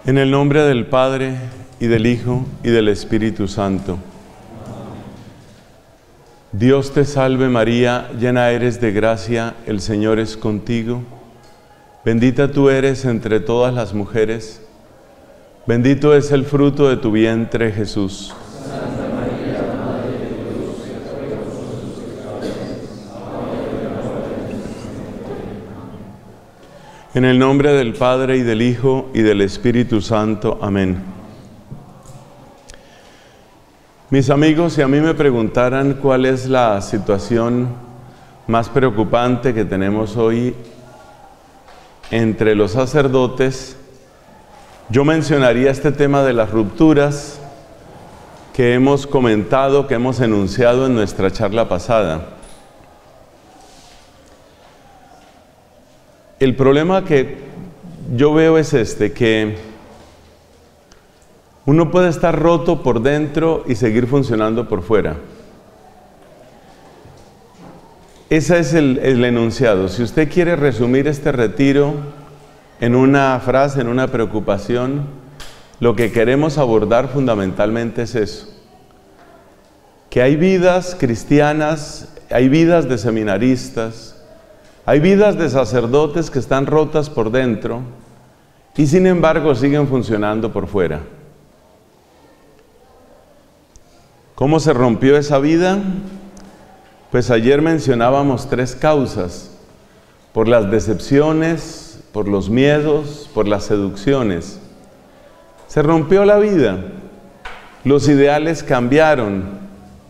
En el nombre del Padre, y del Hijo, y del Espíritu Santo. Dios te salve María, llena eres de gracia, el Señor es contigo. Bendita tú eres entre todas las mujeres, bendito es el fruto de tu vientre, Jesús. Santa María, Madre de Dios, ruega por nosotros pecadores, ahora y en la hora de nuestra muerte. En el nombre del Padre, y del Hijo, y del Espíritu Santo. Amén. Mis amigos, si a mí me preguntaran cuál es la situación más preocupante que tenemos hoy entre los sacerdotes, yo mencionaría este tema de las rupturas que hemos comentado, que hemos enunciado en nuestra charla pasada. El problema que yo veo es que uno puede estar roto por dentro y seguir funcionando por fuera. Ese es el enunciado. Si usted quiere resumir este retiro en una frase, en una preocupación, lo que queremos abordar fundamentalmente es eso. Que hay vidas cristianas, hay vidas de seminaristas, hay vidas de sacerdotes que están rotas por dentro y sin embargo siguen funcionando por fuera. ¿Cómo se rompió esa vida? Pues ayer mencionábamos 3 causas: por las decepciones, por los miedos, por las seducciones. Se rompió la vida, los ideales cambiaron.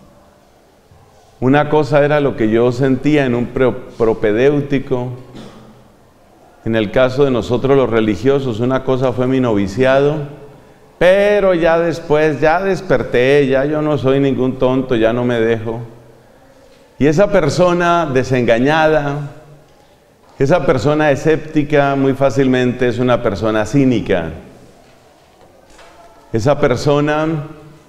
Una cosa era lo que yo sentía en un propedéutico. En el caso de nosotros los religiosos, una cosa fue mi noviciado, pero ya después, ya desperté, ya yo no soy ningún tonto, ya no me dejo. Y esa persona desengañada, esa persona escéptica, muy fácilmente es una persona cínica. Esa persona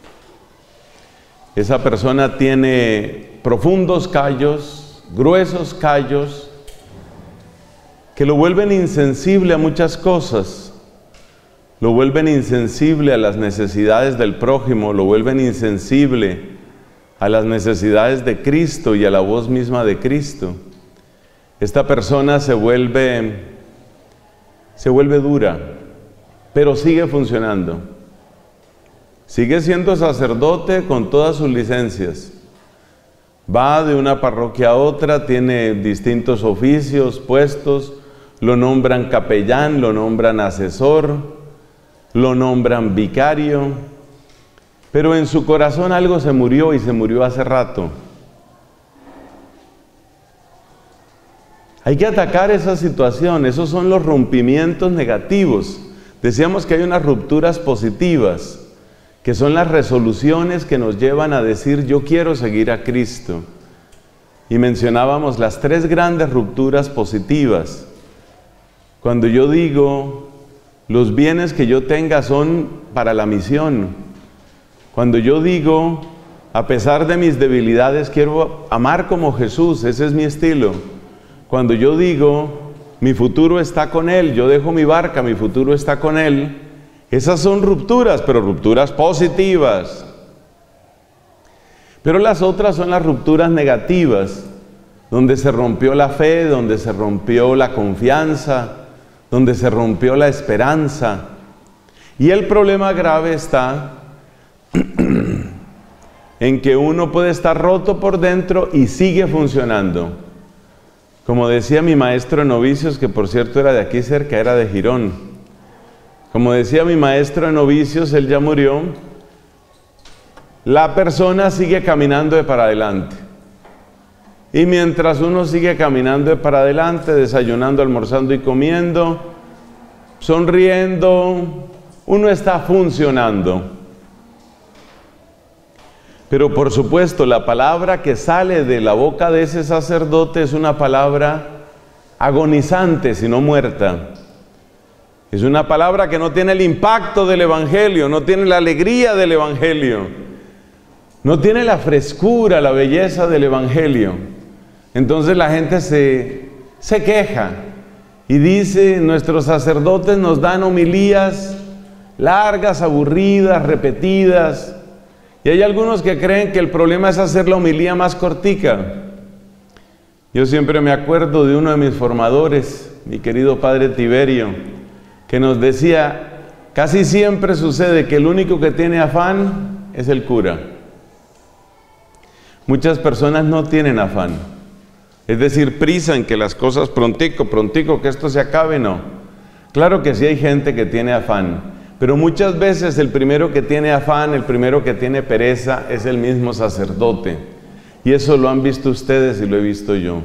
tiene profundos callos, gruesos callos, que lo vuelven insensible a muchas cosas. Lo vuelven insensible a las necesidades del prójimo, lo vuelven insensible a las necesidades de Cristo y a la voz misma de Cristo. Esta persona se vuelve dura, pero sigue funcionando. Sigue siendo sacerdote con todas sus licencias. Va de una parroquia a otra, tiene distintos oficios, puestos, lo nombran capellán, lo nombran asesor, lo nombran vicario, pero en su corazón algo se murió y se murió hace rato. Hay que atacar esa situación, esos son los rompimientos negativos. Decíamos que hay unas rupturas positivas, que son las resoluciones que nos llevan a decir yo quiero seguir a Cristo. Y mencionábamos las 3 grandes rupturas positivas. Cuando yo digo los bienes que yo tenga son para la misión. Cuando yo digo, a pesar de mis debilidades, quiero amar como Jesús, ese es mi estilo. Cuando yo digo, mi futuro está con Él, yo dejo mi barca, mi futuro está con Él, esas son rupturas, pero rupturas positivas. Pero las otras son las rupturas negativas, donde se rompió la fe, donde se rompió la confianza, donde se rompió la esperanza. Y el problema grave está en que uno puede estar roto por dentro y sigue funcionando. Como decía mi maestro de novicios, que por cierto era de aquí cerca, era de Girón. Como decía mi maestro de novicios, él ya murió, la persona sigue caminando de para adelante. Y mientras uno sigue caminando de para adelante, desayunando, almorzando y comiendo, sonriendo, uno está funcionando. Pero por supuesto, la palabra que sale de la boca de ese sacerdote es una palabra agonizante, sino muerta. Es una palabra que no tiene el impacto del Evangelio, no tiene la alegría del Evangelio, no tiene la frescura, la belleza del Evangelio. Entonces la gente se queja y dice, nuestros sacerdotes nos dan homilías largas, aburridas, repetidas. Y hay algunos que creen que el problema es hacer la homilía más cortica. Yo siempre me acuerdo de uno de mis formadores, mi querido padre Tiberio, que nos decía, casi siempre sucede que el único que tiene afán es el cura. Muchas personas no tienen afán, es decir, prisa en que las cosas prontico, que esto se acabe, no. Claro que sí hay gente que tiene afán, pero muchas veces el primero que tiene afán, el primero que tiene pereza es el mismo sacerdote. Y eso lo han visto ustedes y lo he visto yo.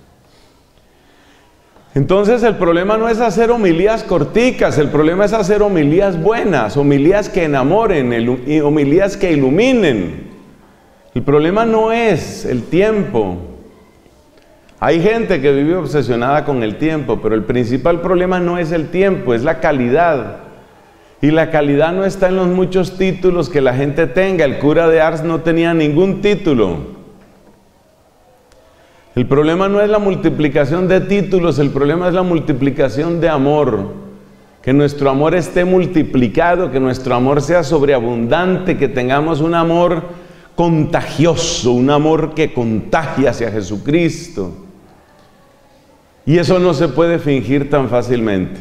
Entonces el problema no es hacer homilías corticas, el problema es hacer homilías buenas, homilías que enamoren, homilías que iluminen. El problema no es el tiempo. Hay gente que vive obsesionada con el tiempo, pero el principal problema no es el tiempo, es la calidad. Y la calidad no está en los muchos títulos que la gente tenga. El cura de Ars no tenía ningún título. El problema no es la multiplicación de títulos, el problema es la multiplicación de amor. Que nuestro amor esté multiplicado, que nuestro amor sea sobreabundante, que tengamos un amor contagioso, un amor que contagie hacia Jesucristo. Y eso no se puede fingir tan fácilmente.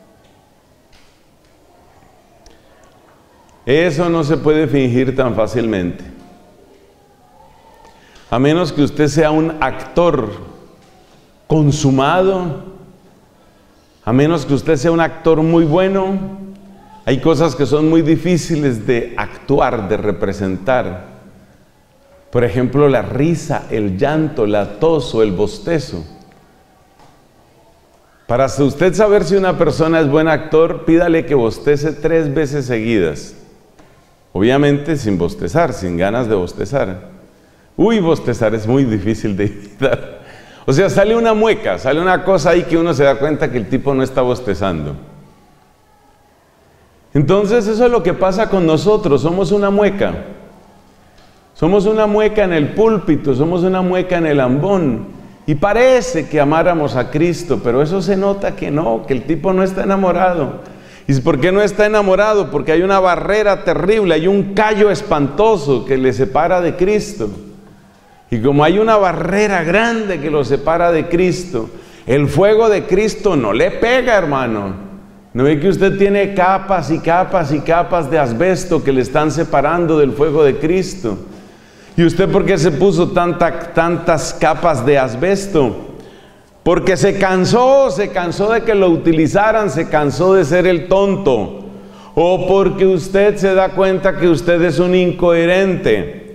Eso no se puede fingir tan fácilmente. A menos que usted sea un actor consumado, a menos que usted sea un actor muy bueno, hay cosas que son muy difíciles de actuar, de representar. Por ejemplo, la risa, el llanto, la tos o el bostezo. Para usted saber si una persona es buen actor, pídale que bostece 3 veces seguidas. Obviamente sin bostezar, sin ganas de bostezar. Uy, bostezar es muy difícil de evitar. O sea, sale una mueca, sale una cosa ahí que uno se da cuenta que el tipo no está bostezando. Entonces eso es lo que pasa con nosotros, somos una mueca. Somos una mueca en el púlpito, somos una mueca en el ambón. Y parece que amáramos a Cristo, pero eso se nota que no, que el tipo no está enamorado. ¿Y por qué no está enamorado? Porque hay una barrera terrible, hay un callo espantoso que le separa de Cristo. Y como hay una barrera grande que lo separa de Cristo, el fuego de Cristo no le pega, hermano. ¿No ve que usted tiene capas y capas y capas de asbesto que le están separando del fuego de Cristo? ¿Y usted por qué se puso tantas capas de asbesto? Porque se cansó de que lo utilizaran, se cansó de ser el tonto. O porque usted se da cuenta que usted es un incoherente.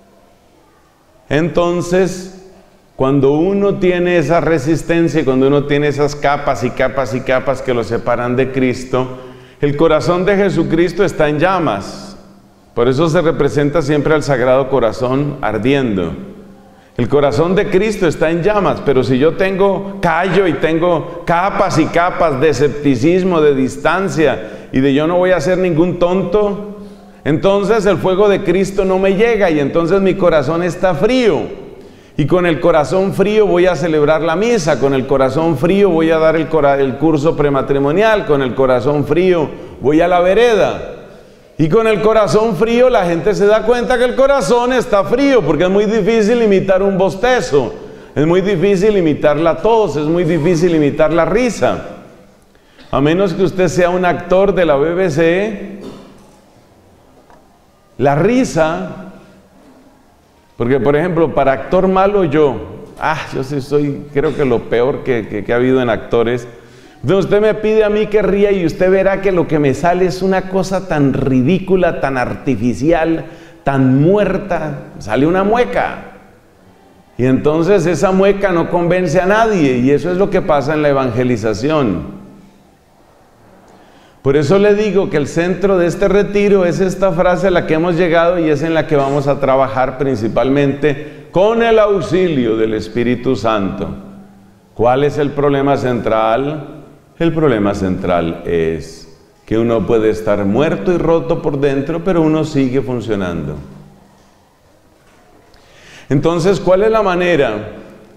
Entonces, cuando uno tiene esa resistencia, cuando uno tiene esas capas y capas y capas que lo separan de Cristo, el corazón de Jesucristo está en llamas. Por eso se representa siempre al Sagrado Corazón ardiendo. El corazón de Cristo está en llamas, pero si yo tengo callo y tengo capas y capas de escepticismo, de distancia y de yo no voy a ser ningún tonto, entonces el fuego de Cristo no me llega y entonces mi corazón está frío. Y con el corazón frío voy a celebrar la misa, con el corazón frío voy a dar el curso prematrimonial, con el corazón frío voy a la vereda. Y con el corazón frío la gente se da cuenta que el corazón está frío, porque es muy difícil imitar un bostezo, es muy difícil imitar la tos, es muy difícil imitar la risa. A menos que usted sea un actor de la BBC, la risa, porque por ejemplo, para actor malo yo sí soy, creo que lo peor que ha habido en actores. Entonces usted me pide a mí que ría y usted verá que lo que me sale es una cosa tan ridícula, tan artificial, tan muerta, sale una mueca. Y entonces esa mueca no convence a nadie y eso es lo que pasa en la evangelización. Por eso le digo que el centro de este retiro es esta frase a la que hemos llegado y es en la que vamos a trabajar principalmente con el auxilio del Espíritu Santo. ¿Cuál es el problema central? El problema central es que uno puede estar muerto y roto por dentro, pero uno sigue funcionando. Entonces, ¿cuál es la manera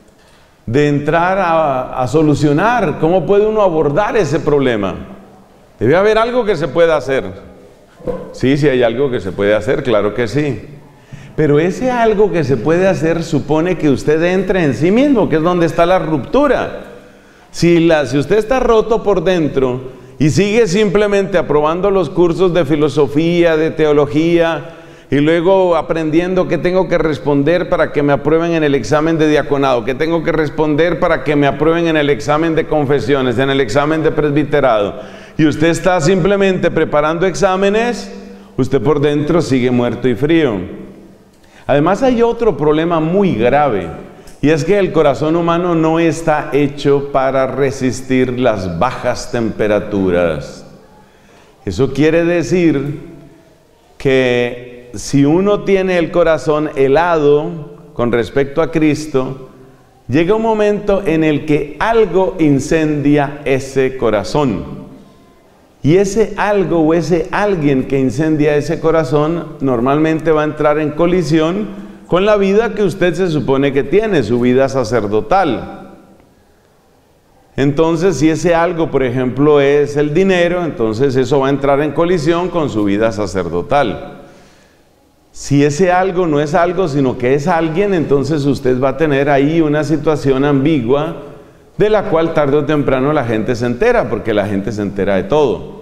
de entrar a solucionar? ¿Cómo puede uno abordar ese problema? Debe haber algo que se pueda hacer. Sí, sí hay algo que se puede hacer, claro que sí. Pero ese algo que se puede hacer supone que usted entre en sí mismo, que es donde está la ruptura. Si usted está roto por dentro y sigue simplemente aprobando los cursos de filosofía, de teología, y luego aprendiendo qué tengo que responder para que me aprueben en el examen de diaconado, qué tengo que responder para que me aprueben en el examen de confesiones, en el examen de presbiterado, y usted está simplemente preparando exámenes, usted por dentro sigue muerto y frío. Además hay otro problema muy grave, y es que el corazón humano no está hecho para resistir las bajas temperaturas. Eso quiere decir que si uno tiene el corazón helado con respecto a Cristo, llega un momento en el que algo incendia ese corazón. Y ese algo o ese alguien que incendia ese corazón normalmente va a entrar en colisión con la vida que usted se supone que tiene, su vida sacerdotal. Entonces, si ese algo, por ejemplo, es el dinero, entonces eso va a entrar en colisión con su vida sacerdotal. Si ese algo no es algo, sino que es alguien, entonces usted va a tener ahí una situación ambigua de la cual tarde o temprano la gente se entera, porque la gente se entera de todo.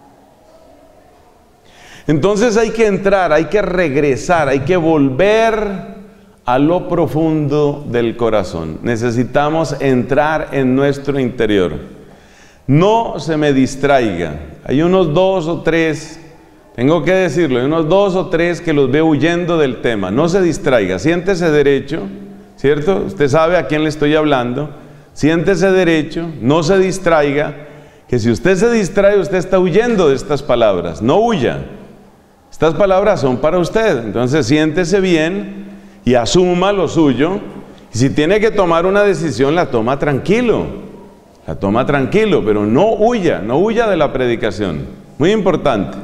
Entonces hay que entrar, hay que regresar, hay que volver a lo profundo del corazón. Necesitamos entrar en nuestro interior. No se me distraiga. Hay unos 2 o 3... Tengo que decirlo, hay unos 2 o 3 que los veo huyendo del tema. No se distraiga, siéntese derecho, ¿cierto? Usted sabe a quién le estoy hablando. Siéntese derecho, no se distraiga, que si usted se distrae, usted está huyendo de estas palabras. No huya. Estas palabras son para usted. Entonces siéntese bien y asuma lo suyo. Y si tiene que tomar una decisión, la toma tranquilo. La toma tranquilo, pero no huya de la predicación. Muy importante.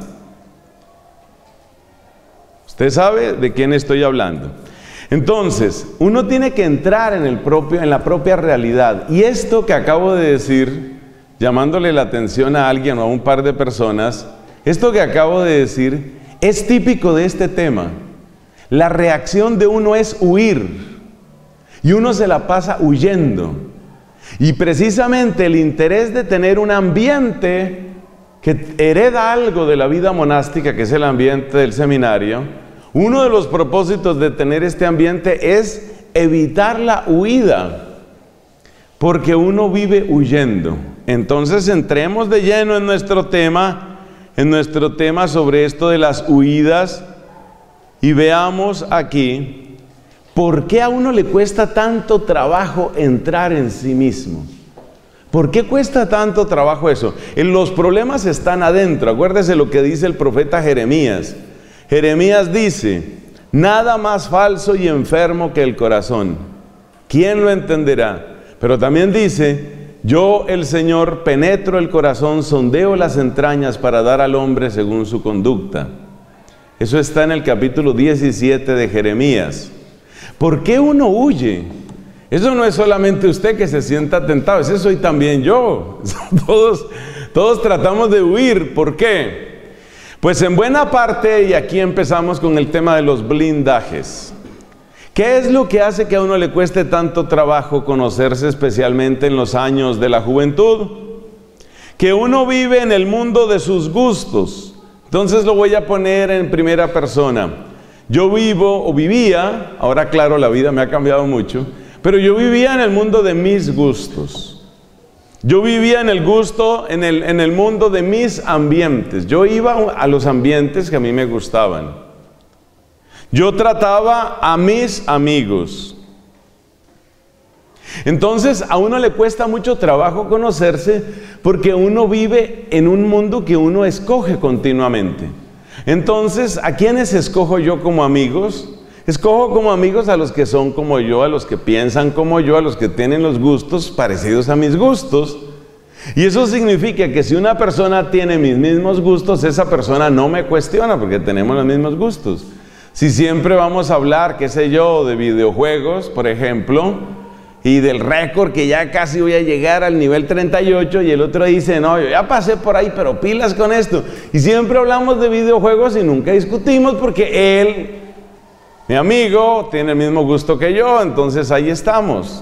Usted sabe de quién estoy hablando. Entonces, uno tiene que entrar en la propia realidad. Y esto que acabo de decir, llamándole la atención a alguien o a un par de personas, esto que acabo de decir es típico de este tema. La reacción de uno es huir. Y uno se la pasa huyendo. Y precisamente el interés de tener un ambiente que hereda algo de la vida monástica, que es el ambiente del seminario, uno de los propósitos de tener este ambiente es evitar la huida, porque uno vive huyendo. Entonces entremos de lleno en nuestro tema sobre esto de las huidas, y veamos aquí por qué a uno le cuesta tanto trabajo entrar en sí mismo. ¿Por qué cuesta tanto trabajo eso? Los problemas están adentro. Acuérdese lo que dice el profeta Jeremías. Jeremías dice: nada más falso y enfermo que el corazón. ¿Quién lo entenderá? Pero también dice: yo, el Señor, penetro el corazón, sondeo las entrañas para dar al hombre según su conducta. Eso está en el capítulo 17 de Jeremías. ¿Por qué uno huye? Eso no es solamente usted que se sienta tentado, ese soy también yo. Todos tratamos de huir. ¿Por qué? Pues en buena parte, y aquí empezamos con el tema de los blindajes. ¿Qué es lo que hace que a uno le cueste tanto trabajo conocerse, especialmente en los años de la juventud? Que uno vive en el mundo de sus gustos. Entonces lo voy a poner en primera persona. Yo vivía, ahora claro, la vida me ha cambiado mucho, pero yo vivía en el mundo de mis gustos. Yo vivía en el mundo de mis ambientes. Yo iba a los ambientes que a mí me gustaban. Yo trataba a mis amigos. Entonces a uno le cuesta mucho trabajo conocerse, porque uno vive en un mundo que uno escoge continuamente. Entonces, ¿a quiénes escojo yo como amigos? Escojo como amigos a los que son como yo, a los que piensan como yo, a los que tienen los gustos parecidos a mis gustos. Y eso significa que si una persona tiene mis mismos gustos, esa persona no me cuestiona porque tenemos los mismos gustos. Si siempre vamos a hablar, qué sé yo, de videojuegos, por ejemplo, y del récord que ya casi voy a llegar al nivel 38, y el otro dice, no, yo ya pasé por ahí, pero pilas con esto. Y siempre hablamos de videojuegos y nunca discutimos porque él, mi amigo, tiene el mismo gusto que yo, entonces ahí estamos.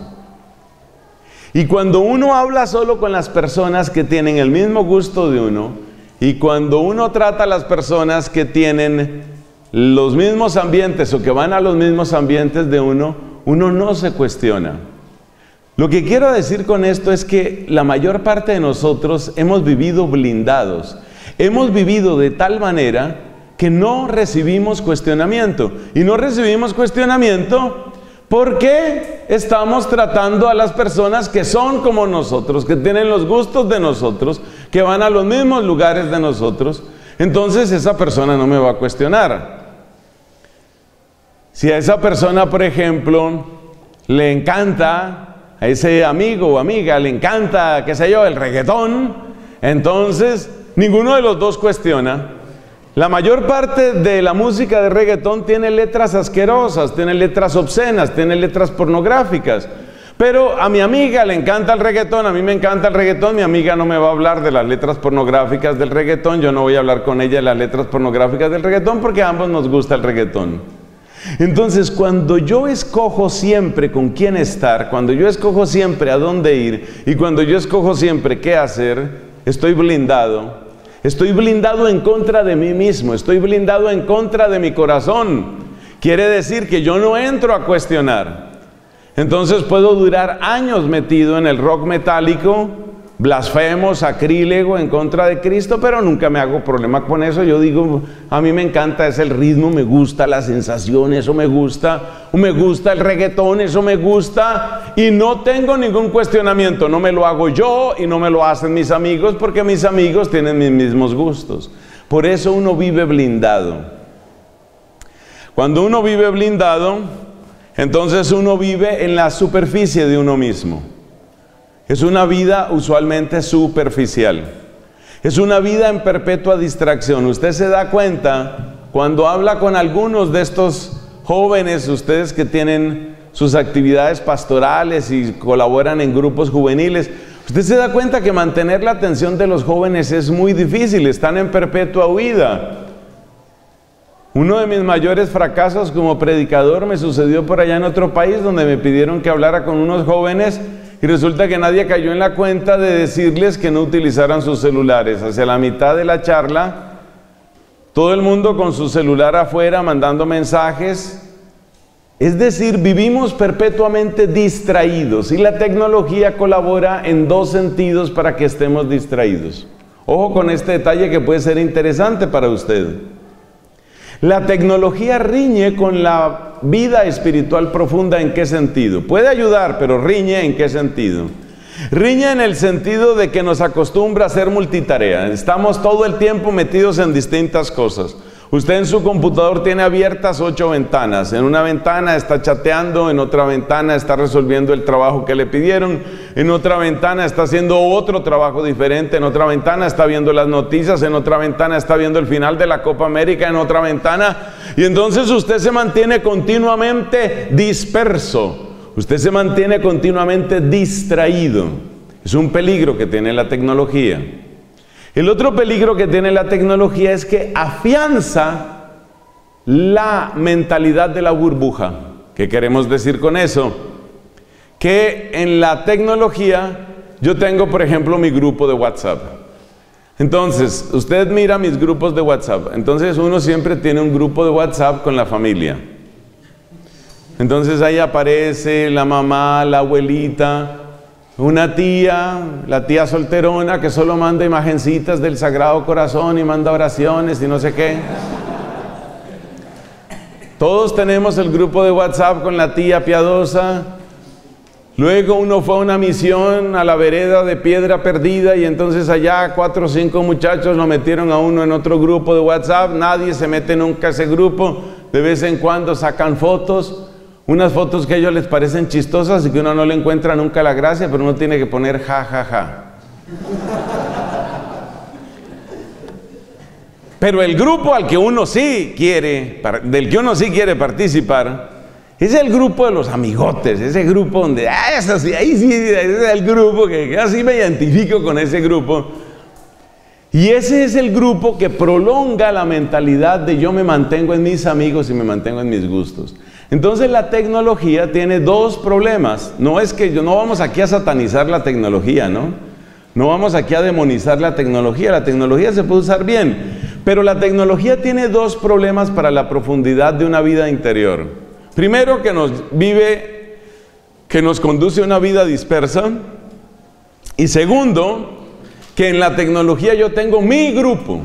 Y cuando uno habla solo con las personas que tienen el mismo gusto de uno, y cuando uno trata a las personas que tienen los mismos ambientes o que van a los mismos ambientes de uno, uno no se cuestiona. Lo que quiero decir con esto es que la mayor parte de nosotros hemos vivido blindados. Hemos vivido de tal manera que no recibimos cuestionamiento. Y no recibimos cuestionamiento porque estamos tratando a las personas que son como nosotros, que tienen los gustos de nosotros, que van a los mismos lugares de nosotros. Entonces esa persona no me va a cuestionar. Si a esa persona, por ejemplo, le encanta, a ese amigo o amiga le encanta, qué sé yo, el reggaetón, entonces ninguno de los dos cuestiona. La mayor parte de la música de reggaetón tiene letras asquerosas, tiene letras obscenas, tiene letras pornográficas. Pero a mi amiga le encanta el reggaetón, a mí me encanta el reggaetón, mi amiga no me va a hablar de las letras pornográficas del reggaetón, yo no voy a hablar con ella de las letras pornográficas del reggaetón porque a ambos nos gusta el reggaetón. Entonces, cuando yo escojo siempre con quién estar, cuando yo escojo siempre a dónde ir y cuando yo escojo siempre qué hacer, estoy blindado. Estoy blindado en contra de mí mismo, estoy blindado en contra de mi corazón. Quiere decir que yo no entro a cuestionar. Entonces puedo durar años metido en el rock metálico, blasfemo, sacrílego en contra de Cristo, pero nunca me hago problema con eso. Yo digo, a mí me encanta, es el ritmo, me gusta la sensación, eso me gusta el reggaetón, eso me gusta, y no tengo ningún cuestionamiento. No me lo hago yo y no me lo hacen mis amigos, porque mis amigos tienen mis mismos gustos. Por eso uno vive blindado. Cuando uno vive blindado, entonces uno vive en la superficie de uno mismo. Es una vida usualmente superficial. Es una vida en perpetua distracción. Usted se da cuenta cuando habla con algunos de estos jóvenes, ustedes que tienen sus actividades pastorales y colaboran en grupos juveniles, usted se da cuenta que mantener la atención de los jóvenes es muy difícil, están en perpetua huida. Uno de mis mayores fracasos como predicador me sucedió por allá en otro país, donde me pidieron que hablara con unos jóvenes y resulta que nadie cayó en la cuenta de decirles que no utilizaran sus celulares. Hacia la mitad de la charla, todo el mundo con su celular afuera mandando mensajes. Es decir, vivimos perpetuamente distraídos y la tecnología colabora en dos sentidos para que estemos distraídos. Ojo con este detalle que puede ser interesante para usted. La tecnología riñe con la vida espiritual profunda. ¿En qué sentido? Puede ayudar, pero riñe ¿en qué sentido? Riñe en el sentido de que nos acostumbra a hacer multitarea. Estamos todo el tiempo metidos en distintas cosas. Usted en su computador tiene abiertas 8 ventanas. En una ventana está chateando, en otra ventana está resolviendo el trabajo que le pidieron, en otra ventana está haciendo otro trabajo diferente, en otra ventana está viendo las noticias, en otra ventana está viendo el final de la Copa América, en otra ventana. Y entonces usted se mantiene continuamente disperso. Usted se mantiene continuamente distraído. Es un peligro que tiene la tecnología. El otro peligro que tiene la tecnología es que afianza la mentalidad de la burbuja. ¿Qué queremos decir con eso? Que en la tecnología yo tengo, por ejemplo, mi grupo de WhatsApp. Entonces, usted mira mis grupos de WhatsApp. Entonces, uno siempre tiene un grupo de WhatsApp con la familia. Entonces, ahí aparece la mamá, la abuelita, una tía, la tía solterona que solo manda imagencitas del Sagrado Corazón y manda oraciones y no sé qué. Todos tenemos el grupo de WhatsApp con la tía piadosa. Luego uno fue a una misión a la vereda de Piedra Perdida y entonces allá 4 o 5 muchachos lo metieron a uno en otro grupo de WhatsApp. Nadie se mete nunca a ese grupo. De vez en cuando sacan fotos. Unas fotos que a ellos les parecen chistosas y que uno no le encuentra nunca la gracia, pero uno tiene que poner ja, ja, ja. Pero el grupo al que uno sí quiere, del que uno sí quiere participar, Es el grupo de los amigotes, ese grupo donde, ahí sí, ese es el grupo que así me identifico con ese grupo. Y ese es el grupo que prolonga la mentalidad de yo me mantengo en mis amigos y me mantengo en mis gustos. Entonces la tecnología tiene dos problemas. No es que no vamos aquí a satanizar la tecnología, ¿no? No vamos aquí a demonizar la tecnología se puede usar bien. Pero la tecnología tiene dos problemas para la profundidad de una vida interior. Primero, que nos conduce a una vida dispersa. Y segundo, que en la tecnología yo tengo mi grupo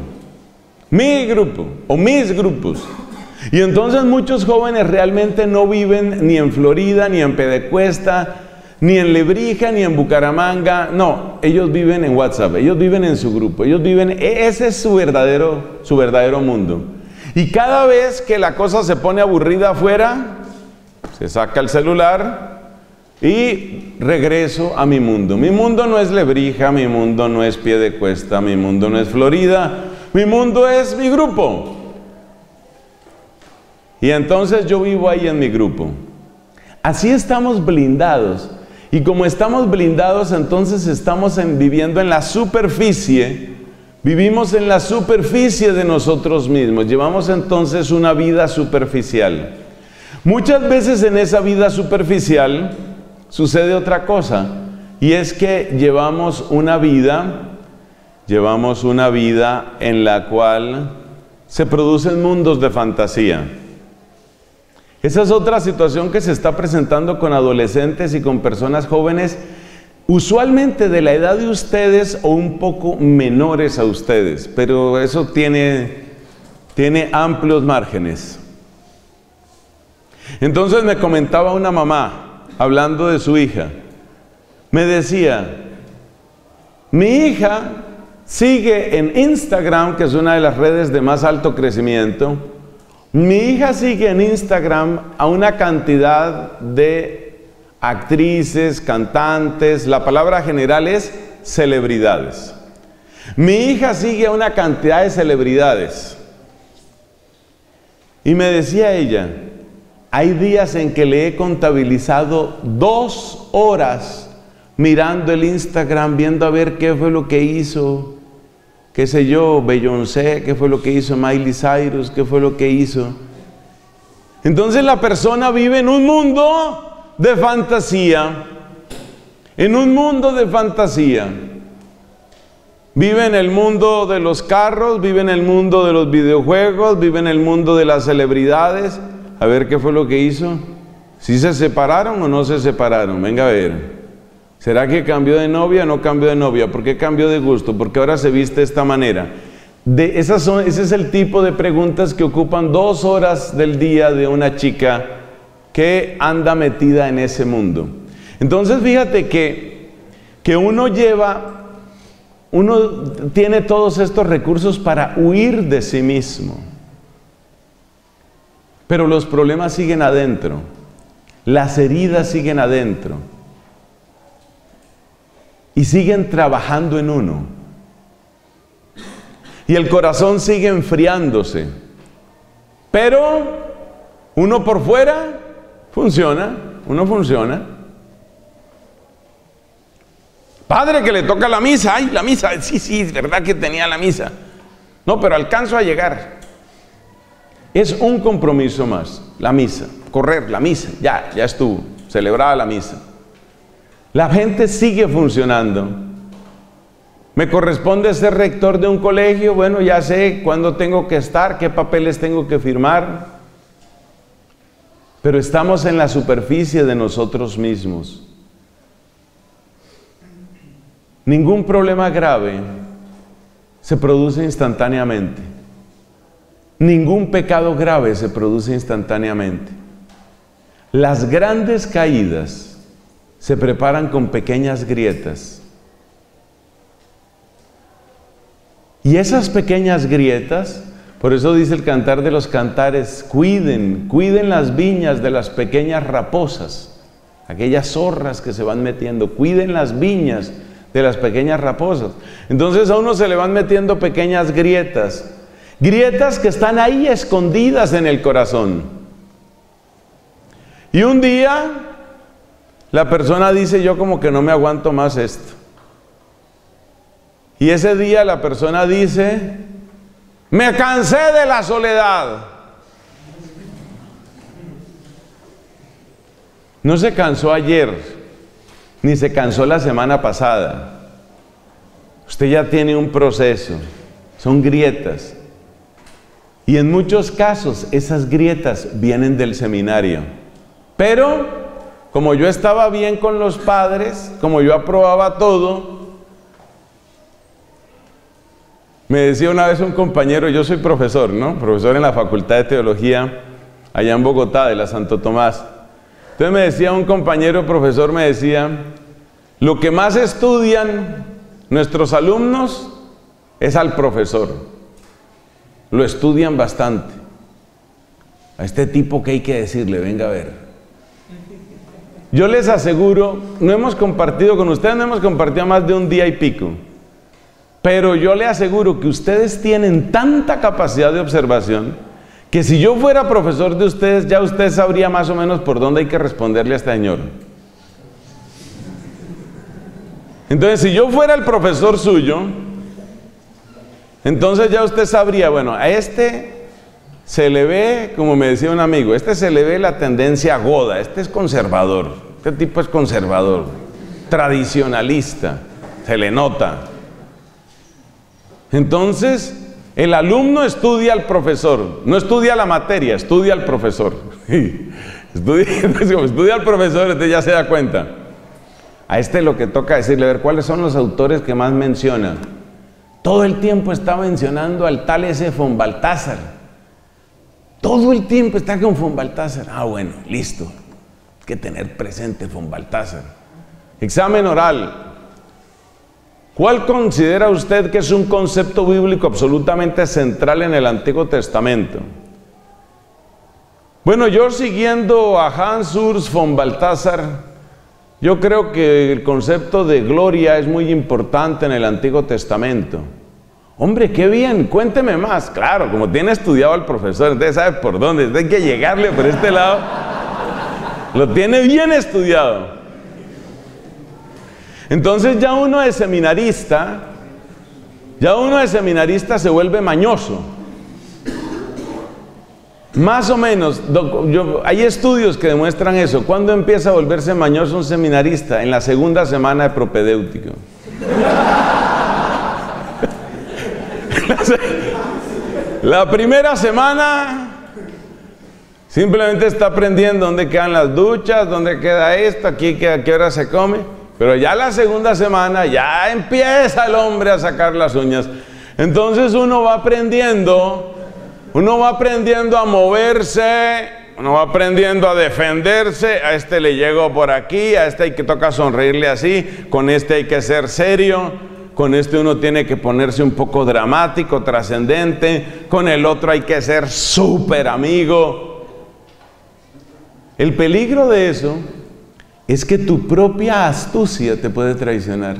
o mis grupos. Y entonces muchos jóvenes realmente no viven ni en Florida, ni en Piedecuesta, ni en Lebrija, ni en Bucaramanga. No, ellos viven en WhatsApp, ellos viven en su grupo, ese es su verdadero mundo. Y cada vez que la cosa se pone aburrida afuera, se saca el celular y regreso a mi mundo. Mi mundo no es Lebrija, mi mundo no es Piedecuesta, mi mundo no es Florida, mi mundo es mi grupo. Y entonces yo vivo ahí en mi grupo. Así estamos blindados. Y como estamos blindados, entonces estamos viviendo en la superficie. Vivimos en la superficie de nosotros mismos. Llevamos entonces una vida superficial. Muchas veces en esa vida superficial sucede otra cosa. Y es que llevamos una vida en la cual se producen mundos de fantasía. Esa es otra situación que se está presentando con adolescentes y con personas jóvenes, usualmente de la edad de ustedes o un poco menores a ustedes, pero eso tiene amplios márgenes. Entonces me comentaba una mamá, hablando de su hija, me decía, mi hija sigue en Instagram, que es una de las redes de más alto crecimiento. Mi hija sigue en Instagram a una cantidad de actrices, cantantes, la palabra general es celebridades. Mi hija sigue a una cantidad de celebridades. Y me decía ella, hay días en que le he contabilizado 2 horas mirando el Instagram, viendo a ver qué fue lo que hizo, qué sé yo, Beyoncé, qué fue lo que hizo Miley Cyrus, qué fue lo que hizo. Entonces la persona vive en un mundo de fantasía, Vive en el mundo de los carros, vive en el mundo de los videojuegos, vive en el mundo de las celebridades. A ver qué fue lo que hizo. ¿Sí se separaron o no se separaron? Venga a ver. ¿Será que cambió de novia o no cambió de novia? ¿Por qué cambió de gusto? ¿Por qué ahora se viste de esta manera? Ese es el tipo de preguntas que ocupan 2 horas del día de una chica que anda metida en ese mundo. Entonces fíjate que uno tiene todos estos recursos para huir de sí mismo. Pero los problemas siguen adentro. Las heridas siguen adentro. Y siguen trabajando en uno. Y el corazón sigue enfriándose. Pero uno por fuera uno funciona. Padre, que le toca la misa. Ay, la misa, sí, es verdad que tenía la misa. No, pero alcanzo a llegar. Es un compromiso más, la misa. Correr, la misa, ya estuvo. Celebrada la misa. La gente sigue funcionando. Me corresponde ser rector de un colegio. Bueno, ya sé cuándo tengo que estar, qué papeles tengo que firmar. Pero estamos en la superficie de nosotros mismos. Ningún problema grave se produce instantáneamente. Ningún pecado grave se produce instantáneamente. Las grandes caídas se preparan con pequeñas grietas. Y esas pequeñas grietas, por eso dice el Cantar de los Cantares, cuiden las viñas de las pequeñas raposas, aquellas zorras que se van metiendo, cuiden las viñas de las pequeñas raposas. Entonces a uno se le van metiendo pequeñas grietas que están ahí escondidas en el corazón. Y un día la persona dice, yo como que no me aguanto más esto. Y ese día la persona dice, me cansé de la soledad. No se cansó ayer, ni se cansó la semana pasada. Usted ya tiene un proceso, son grietas. Y en muchos casos esas grietas vienen del seminario. Pero como yo estaba bien con los padres, como yo aprobaba todo, me decía una vez un compañero, yo soy profesor, ¿no? Profesor en la Facultad de Teología, allá en Bogotá, de la Santo Tomás. Entonces me decía un compañero profesor, me decía, lo que más estudian nuestros alumnos es al profesor. Lo estudian bastante. A este tipo, ¿qué hay que decirle? Venga a ver. Yo les aseguro, no hemos compartido con ustedes, no hemos compartido más de un día y pico. Pero yo le aseguro que ustedes tienen tanta capacidad de observación que si yo fuera profesor de ustedes, ya usted sabría más o menos por dónde hay que responderle a este señor. Entonces, si yo fuera el profesor suyo, entonces ya usted sabría, bueno, a este se le ve, como me decía un amigo, este se le ve la tendencia goda, este es conservador, este tipo es conservador, tradicionalista, se le nota. Entonces, el alumno estudia al profesor, no estudia la materia, estudia al profesor. Estudia al profesor, entonces ya se da cuenta. A este lo que toca decirle, a ver, ¿cuáles son los autores que más menciona? Todo el tiempo está mencionando al tal ese von Balthasar. Todo el tiempo está con von Balthasar. Ah, bueno, listo. Hay que tener presente von Balthasar. Examen oral. ¿Cuál considera usted que es un concepto bíblico absolutamente central en el Antiguo Testamento? Bueno, yo siguiendo a Hans Urs von Balthasar, yo creo que el concepto de gloria es muy importante en el Antiguo Testamento. Hombre, qué bien, cuénteme más. Claro, como tiene estudiado al profesor, usted sabe por dónde, hay que llegarle por este lado. Lo tiene bien estudiado. Entonces ya uno de seminarista se vuelve mañoso. Más o menos, hay estudios que demuestran eso. ¿Cuándo empieza a volverse mañoso un seminarista? En la segunda semana de propedéutico. La primera semana simplemente está aprendiendo dónde quedan las duchas, dónde queda esto, aquí a qué hora se come. Pero ya la segunda semana ya empieza el hombre a sacar las uñas. Entonces uno va aprendiendo a moverse, uno va aprendiendo a defenderse. A este le llego por aquí, a este hay que toca sonreírle así, con este hay que ser serio, con este uno tiene que ponerse un poco dramático, trascendente, con el otro hay que ser súper amigo. El peligro de eso es que tu propia astucia te puede traicionar.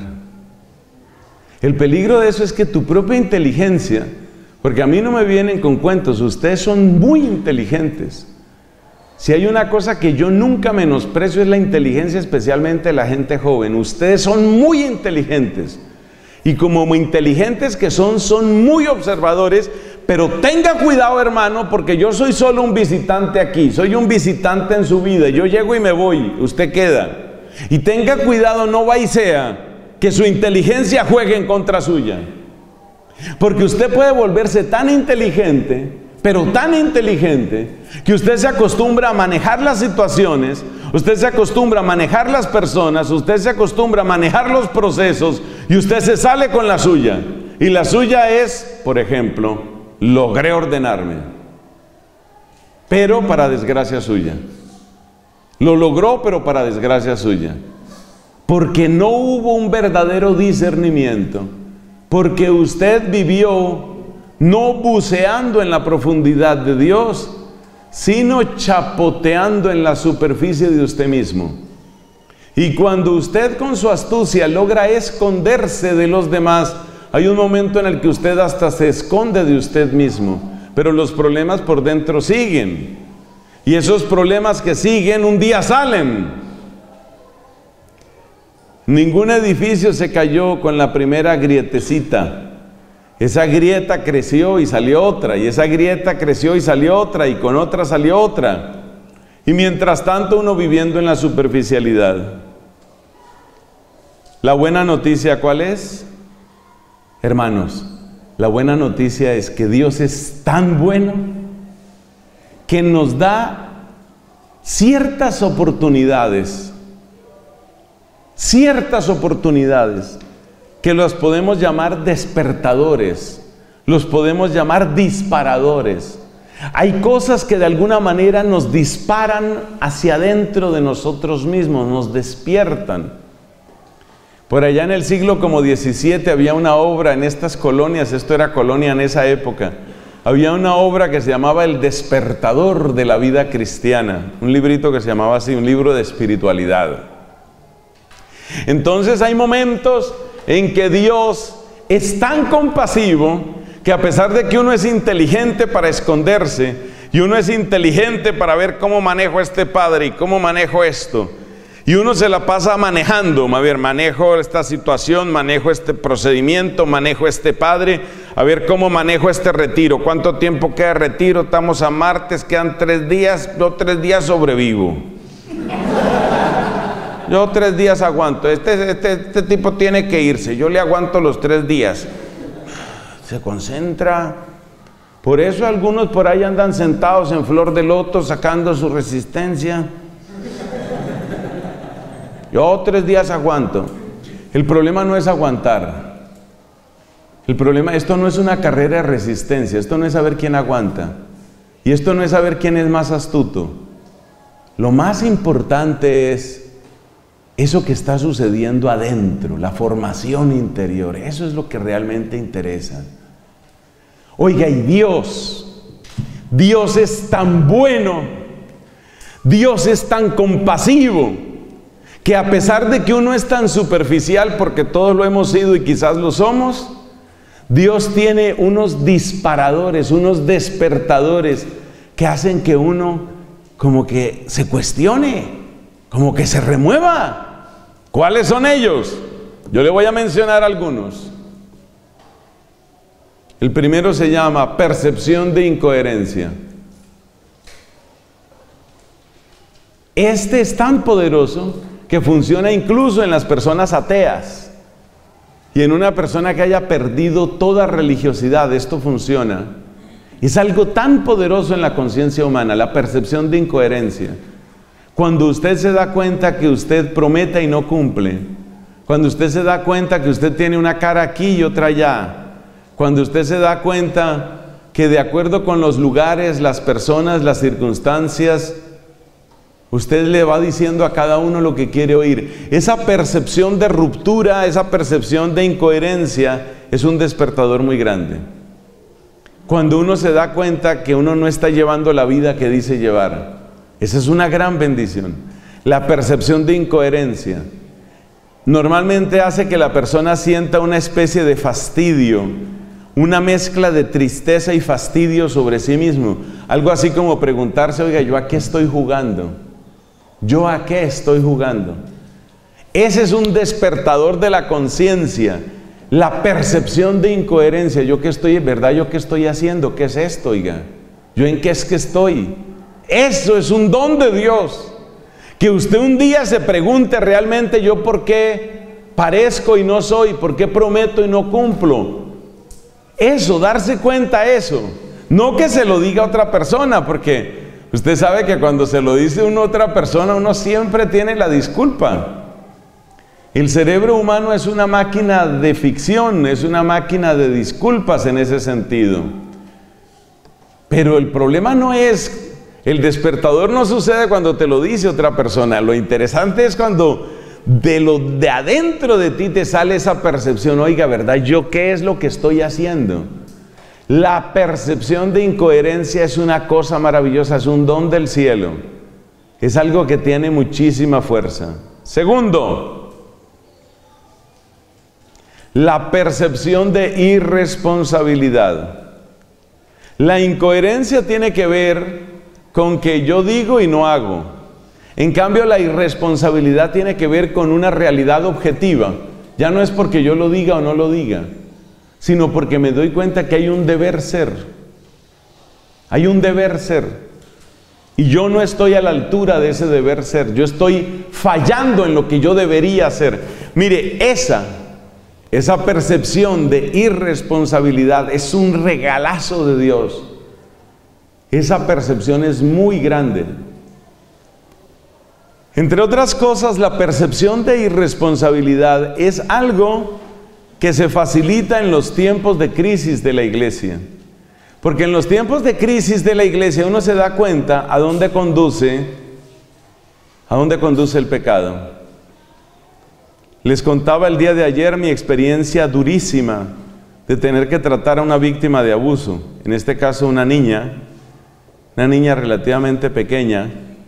El peligro de eso es que tu propia inteligencia, porque a mí no me vienen con cuentos, ustedes son muy inteligentes. Si hay una cosa que yo nunca menosprecio es la inteligencia, especialmente de la gente joven. Ustedes son muy inteligentes. Y como inteligentes que son muy observadores, pero tenga cuidado, hermano, porque yo soy solo un visitante aquí, soy un visitante en su vida, yo llego y me voy, usted queda. Y tenga cuidado, no va y sea que su inteligencia juegue en contra suya. Porque usted puede volverse tan inteligente, pero tan inteligente, que usted se acostumbra a manejar las situaciones, usted se acostumbra a manejar las personas, usted se acostumbra a manejar los procesos, y usted se sale con la suya. Y la suya es, por ejemplo, logré ordenarme, pero para desgracia suya. Lo logró, pero para desgracia suya. Porque no hubo un verdadero discernimiento. Porque usted vivió no buceando en la profundidad de Dios, sino chapoteando en la superficie de usted mismo. Y cuando usted con su astucia logra esconderse de los demás, hay un momento en el que usted hasta se esconde de usted mismo, pero los problemas por dentro siguen. Y esos problemas que siguen un día salen. Ningún edificio se cayó con la primera grietecita. Esa grieta creció y salió otra, y esa grieta creció y salió otra, y con otra salió otra. Y mientras tanto uno viviendo en la superficialidad. La buena noticia, ¿cuál es? Hermanos, la buena noticia es que Dios es tan bueno que nos da ciertas oportunidades que los podemos llamar despertadores, los podemos llamar disparadores. Hay cosas que de alguna manera nos disparan hacia adentro de nosotros mismos, nos despiertan. Por allá en el siglo como XVII había una obra en estas colonias, esto era colonia en esa época, había una obra que se llamaba El Despertador de la Vida Cristiana, un librito que se llamaba así, un libro de espiritualidad. Entonces hay momentos en que Dios es tan compasivo que a pesar de que uno es inteligente para esconderse y uno es inteligente para ver cómo manejo a este padre y cómo manejo esto, y uno se la pasa manejando, a ver, manejo esta situación, manejo este procedimiento, manejo este padre, a ver cómo manejo este retiro, cuánto tiempo queda de retiro, estamos a martes, quedan 3 días, yo 3 días sobrevivo. Yo 3 días aguanto, este tipo tiene que irse, yo le aguanto los 3 días. Se concentra. Por eso algunos por ahí andan sentados en flor de loto sacando su resistencia. Yo 3 días aguanto. El problema no es aguantar. El problema, esto no es una carrera de resistencia, esto no es saber quién aguanta. Y esto no es saber quién es más astuto. Lo más importante es eso que está sucediendo adentro, la formación interior. Eso es lo que realmente interesa. Oiga, y Dios es tan bueno, Dios es tan compasivo, que a pesar de que uno es tan superficial, porque todos lo hemos sido y quizás lo somos, Dios tiene unos disparadores, unos despertadores que hacen que uno como que se cuestione, como que se remueva. ¿Cuáles son ellos? Yo le voy a mencionar algunos. El primero se llama percepción de incoherencia. Este es tan poderoso que funciona incluso en las personas ateas. Y en una persona que haya perdido toda religiosidad, esto funciona. Es algo tan poderoso en la conciencia humana, la percepción de incoherencia. Cuando usted se da cuenta que usted promete y no cumple, cuando usted se da cuenta que usted tiene una cara aquí y otra allá, cuando usted se da cuenta que de acuerdo con los lugares, las personas, las circunstancias, usted le va diciendo a cada uno lo que quiere oír. Esa percepción de ruptura, esa percepción de incoherencia es un despertador muy grande. Cuando uno se da cuenta que uno no está llevando la vida que dice llevar, esa es una gran bendición. La percepción de incoherencia normalmente hace que la persona sienta una especie de fastidio, una mezcla de tristeza y fastidio sobre sí mismo. Algo así como preguntarse, oiga, ¿yo a qué estoy jugando? ¿Yo a qué estoy jugando? Ese es un despertador de la conciencia, la percepción de incoherencia. ¿Yo qué estoy, verdad? ¿Yo qué estoy haciendo? ¿Qué es esto, oiga? ¿Yo en qué es que estoy? Eso es un don de Dios. Que usted un día se pregunte realmente, ¿yo por qué parezco y no soy? ¿Por qué prometo y no cumplo? Eso, darse cuenta eso. No que se lo diga a otra persona, porque usted sabe que cuando se lo dice uno a otra persona, uno siempre tiene la disculpa. El cerebro humano es una máquina de ficción, es una máquina de disculpas en ese sentido. Pero el problema no es, el despertador no sucede cuando te lo dice otra persona. Lo interesante es cuando de adentro de ti te sale esa percepción, oiga, ¿verdad? ¿Yo qué es lo que estoy haciendo? La percepción de incoherencia es una cosa maravillosa, es un don del cielo. Es algo que tiene muchísima fuerza. Segundo, la percepción de irresponsabilidad. La incoherencia tiene que ver con que yo digo y no hago. En cambio, la irresponsabilidad tiene que ver con una realidad objetiva. Ya no es porque yo lo diga o no lo diga, sino porque me doy cuenta que hay un deber ser. Hay un deber ser. Y yo no estoy a la altura de ese deber ser. Yo estoy fallando en lo que yo debería hacer. Mire, esa percepción de irresponsabilidad es un regalazo de Dios. Esa percepción es muy grande. Entre otras cosas, la percepción de irresponsabilidad es algo que se facilita en los tiempos de crisis de la iglesia. Porque en los tiempos de crisis de la iglesia uno se da cuenta a dónde conduce el pecado. Les contaba el día de ayer mi experiencia durísima de tener que tratar a una víctima de abuso, en este caso una niña relativamente pequeña.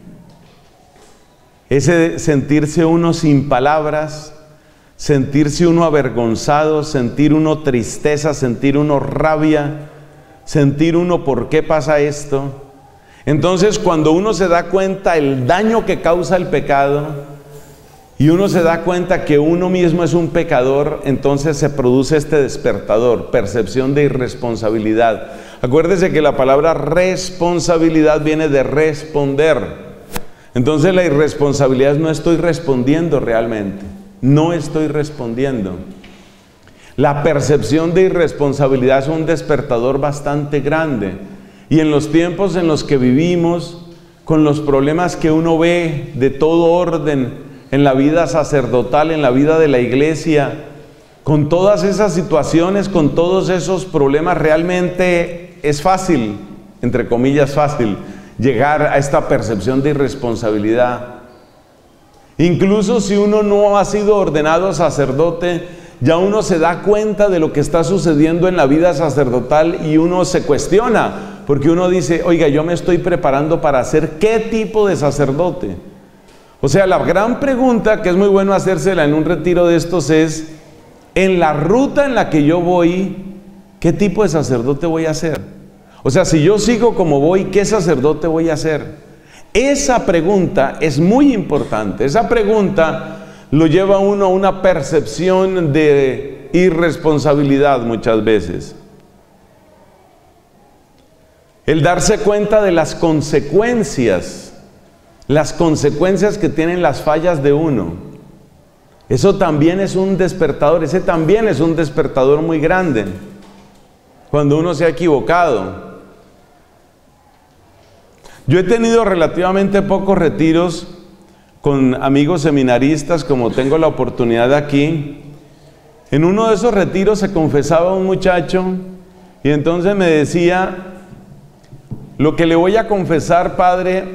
Ese sentirse uno sin palabras, sentirse uno avergonzado, sentir uno tristeza, sentir uno rabia, sentir uno por qué pasa esto. Entonces, cuando uno se da cuenta el daño que causa el pecado y uno se da cuenta que uno mismo es un pecador, entonces se produce este despertador, percepción de irresponsabilidad. Acuérdese que la palabra responsabilidad viene de responder. Entonces la irresponsabilidad es no estoy respondiendo realmente, no estoy respondiendo. La percepción de irresponsabilidad es un despertador bastante grande. Y en los tiempos en los que vivimos, con los problemas que uno ve de todo orden en la vida sacerdotal, en la vida de la iglesia, con todas esas situaciones, con todos esos problemas, realmente es fácil, entre comillas fácil, llegar a esta percepción de irresponsabilidad. Incluso si uno no ha sido ordenado sacerdote, ya uno se da cuenta de lo que está sucediendo en la vida sacerdotal y uno se cuestiona, porque uno dice, oiga, yo me estoy preparando para ser ¿qué tipo de sacerdote? O sea, la gran pregunta que es muy bueno hacérsela en un retiro de estos es, en la ruta en la que yo voy, ¿qué tipo de sacerdote voy a ser? O sea, si yo sigo como voy, ¿qué sacerdote voy a ser? Esa pregunta es muy importante. Esa pregunta lo lleva a uno a una percepción de irresponsabilidad muchas veces. El darse cuenta de las consecuencias que tienen las fallas de uno. Eso también es un despertador, ese también es un despertador muy grande. Cuando uno se ha equivocado. Yo he tenido relativamente pocos retiros con amigos seminaristas, como tengo la oportunidad aquí. En uno de esos retiros se confesaba un muchacho y entonces me decía, lo que le voy a confesar, padre,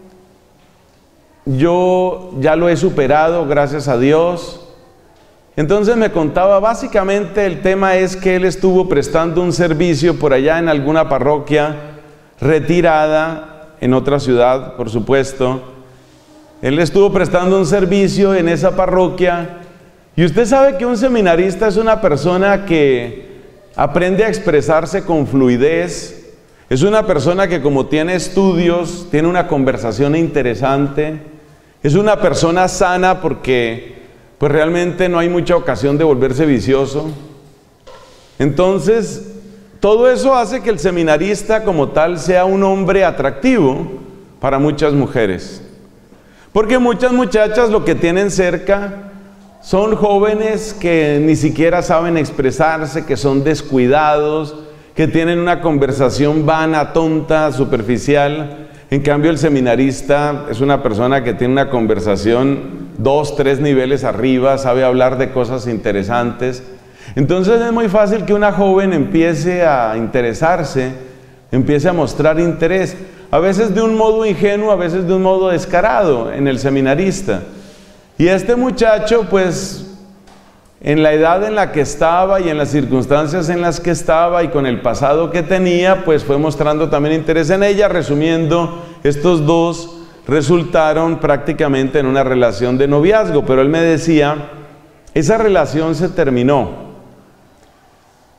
yo ya lo he superado, gracias a Dios. Entonces me contaba, básicamente el tema es que él estuvo prestando un servicio por allá en alguna parroquia retirada, en otra ciudad, por supuesto. Él estuvo prestando un servicio en esa parroquia, y usted sabe que un seminarista es una persona que aprende a expresarse con fluidez, es una persona que como tiene estudios, tiene una conversación interesante, es una persona sana porque pues realmente no hay mucha ocasión de volverse vicioso. Entonces, todo eso hace que el seminarista como tal sea un hombre atractivo para muchas mujeres. Porque muchas muchachas lo que tienen cerca son jóvenes que ni siquiera saben expresarse, que son descuidados, que tienen una conversación vana, tonta, superficial. En cambio, el seminarista es una persona que tiene una conversación 2, 3 niveles arriba, sabe hablar de cosas interesantes. Entonces es muy fácil que una joven empiece a interesarse, empiece a mostrar interés, a veces de un modo ingenuo, a veces de un modo descarado en el seminarista. Y este muchacho, pues, en la edad en la que estaba y en las circunstancias en las que estaba y con el pasado que tenía, pues fue mostrando también interés en ella. Resumiendo, estos dos resultaron prácticamente en una relación de noviazgo, pero él me decía, esa relación se terminó.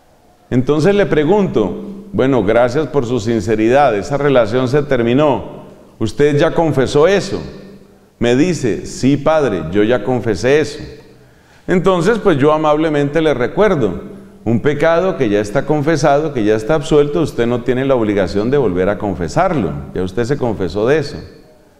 Entonces le pregunto, bueno, gracias por su sinceridad, esa relación se terminó, ¿usted ya confesó eso? Me dice, sí, padre, yo ya confesé eso. Entonces, pues yo amablemente le recuerdo, un pecado que ya está confesado, que ya está absuelto, usted no tiene la obligación de volver a confesarlo. Ya usted se confesó de eso.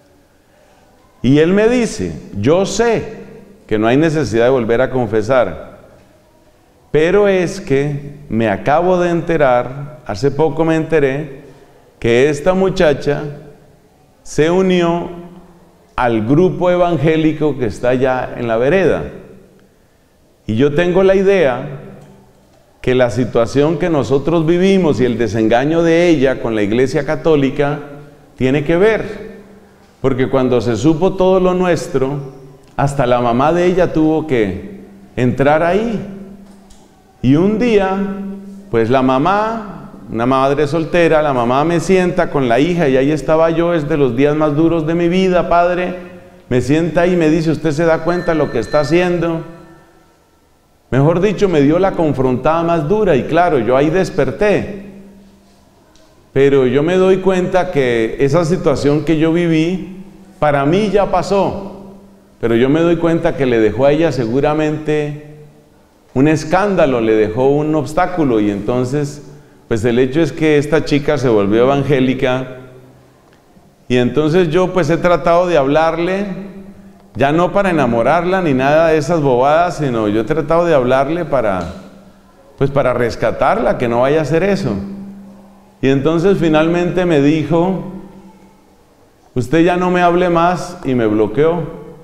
Y él me dice, yo sé que no hay necesidad de volver a confesar, pero es que me acabo de enterar, hace poco me enteré, que esta muchacha se unió al grupo evangélico que está allá en la vereda. Y yo tengo la idea que la situación que nosotros vivimos y el desengaño de ella con la Iglesia Católica tiene que ver. Porque cuando se supo todo lo nuestro, hasta la mamá de ella tuvo que entrar ahí. Y un día, pues la mamá, una madre soltera, la mamá me sienta con la hija y ahí estaba yo, es de los días más duros de mi vida, padre. Me sienta ahí y me dice, ¿usted se da cuenta de lo que está haciendo? Mejor dicho, me dio la confrontada más dura y claro, yo ahí desperté. Pero yo me doy cuenta que esa situación que yo viví, para mí ya pasó. Pero yo me doy cuenta que le dejó a ella seguramente un escándalo, le dejó un obstáculo. Y entonces, pues el hecho es que esta chica se volvió evangélica. Y entonces yo pues he tratado de hablarle, ya no para enamorarla ni nada de esas bobadas, sino yo he tratado de hablarle para rescatarla, que no vaya a hacer eso. Y entonces finalmente me dijo, usted ya no me hable más, y me bloqueó.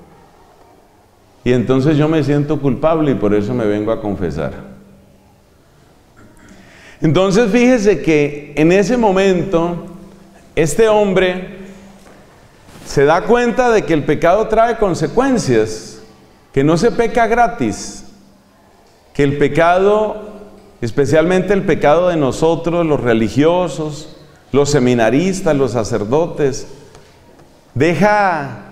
Y entonces yo me siento culpable y por eso me vengo a confesar. Entonces fíjese que en ese momento este hombre se da cuenta de que el pecado trae consecuencias, que no se peca gratis, que el pecado, especialmente el pecado de nosotros, los religiosos, los seminaristas, los sacerdotes, deja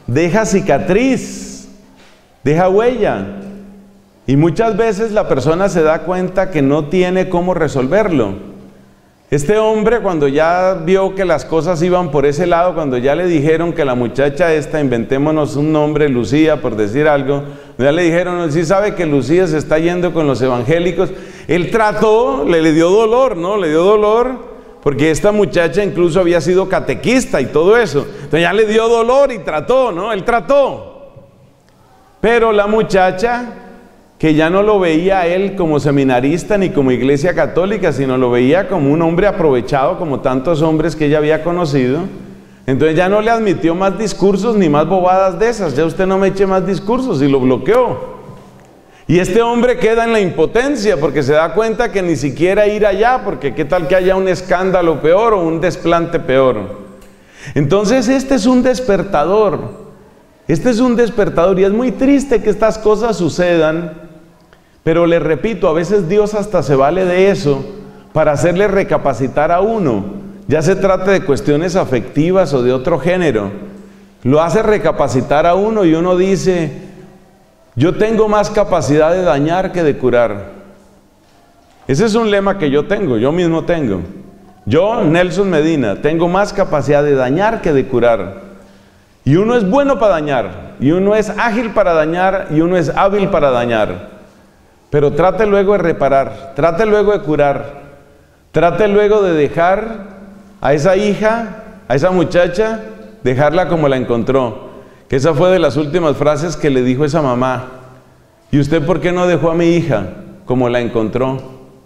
cicatriz, deja huella. Y muchas veces la persona se da cuenta que no tiene cómo resolverlo. Este hombre, cuando ya vio que las cosas iban por ese lado, cuando ya le dijeron que la muchacha esta, inventémonos un nombre, Lucía, por decir algo, ya le dijeron, sí sabe que Lucía se está yendo con los evangélicos, él trató, le dio dolor, ¿no? Le dio dolor, porque esta muchacha incluso había sido catequista y todo eso. Entonces ya le dio dolor y trató, ¿no? Él trató. Pero la muchacha, que ya no lo veía a él como seminarista ni como iglesia católica, sino lo veía como un hombre aprovechado, como tantos hombres que ella había conocido, entonces ya no le admitió más discursos ni más bobadas de esas, ya usted no me eche más discursos, y lo bloqueó. Y este hombre queda en la impotencia porque se da cuenta que ni siquiera ir allá, porque qué tal que haya un escándalo peor o un desplante peor. Entonces este es un despertador, y es muy triste que estas cosas sucedan. Pero le repito, a veces Dios hasta se vale de eso para hacerle recapacitar a uno, ya se trate de cuestiones afectivas o de otro género, lo hace recapacitar a uno y uno dice, yo tengo más capacidad de dañar que de curar. Ese es un lema que yo tengo, yo mismo tengo. Yo, Nelson Medina, tengo más capacidad de dañar que de curar. Y uno es bueno para dañar, y uno es ágil para dañar, y uno es hábil para dañar. Pero trate luego de reparar, trate luego de curar, trate luego de dejar a esa hija, a esa muchacha, dejarla como la encontró. Que esa fue de las últimas frases que le dijo esa mamá. ¿Y usted por qué no dejó a mi hija como la encontró?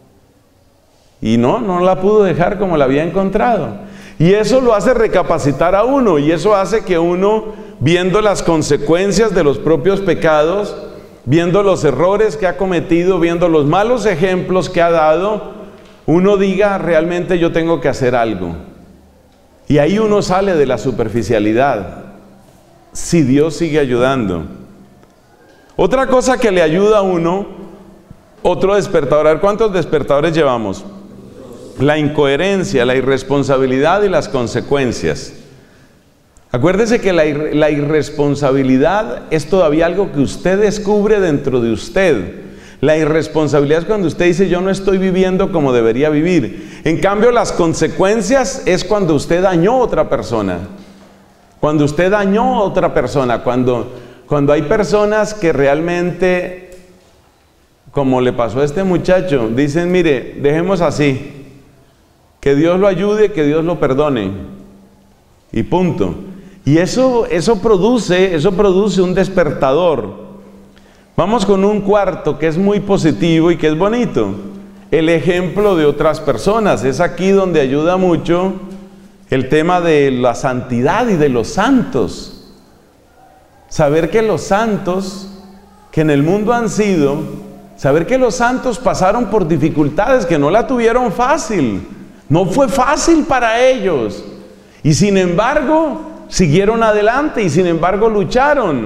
Y no la pudo dejar como la había encontrado. Y eso lo hace recapacitar a uno, y eso hace que uno, viendo las consecuencias de los propios pecados, viendo los errores que ha cometido, viendo los malos ejemplos que ha dado, uno diga, realmente yo tengo que hacer algo. Y ahí uno sale de la superficialidad, si Dios sigue ayudando. Otra cosa que le ayuda a uno, otro despertador. A ver, ¿cuántos despertadores llevamos? La incoherencia, la irresponsabilidad y las consecuencias. Acuérdese que la irresponsabilidad es todavía algo que usted descubre dentro de usted. La irresponsabilidad es cuando usted dice, yo no estoy viviendo como debería vivir. En cambio, las consecuencias es cuando usted dañó a otra persona. Cuando usted dañó a otra persona, cuando hay personas que realmente, como le pasó a este muchacho, dicen, mire, dejemos así, que Dios lo ayude, que Dios lo perdone, y punto. Y eso produce un despertador. Vamos con un cuarto que es muy positivo y que es bonito. El ejemplo de otras personas. Es aquí donde ayuda mucho el tema de la santidad y de los santos. Saber que los santos que en el mundo han sido, saber que los santos pasaron por dificultades, que no la tuvieron fácil. No fue fácil para ellos. Y sin embargo, siguieron adelante y sin embargo lucharon.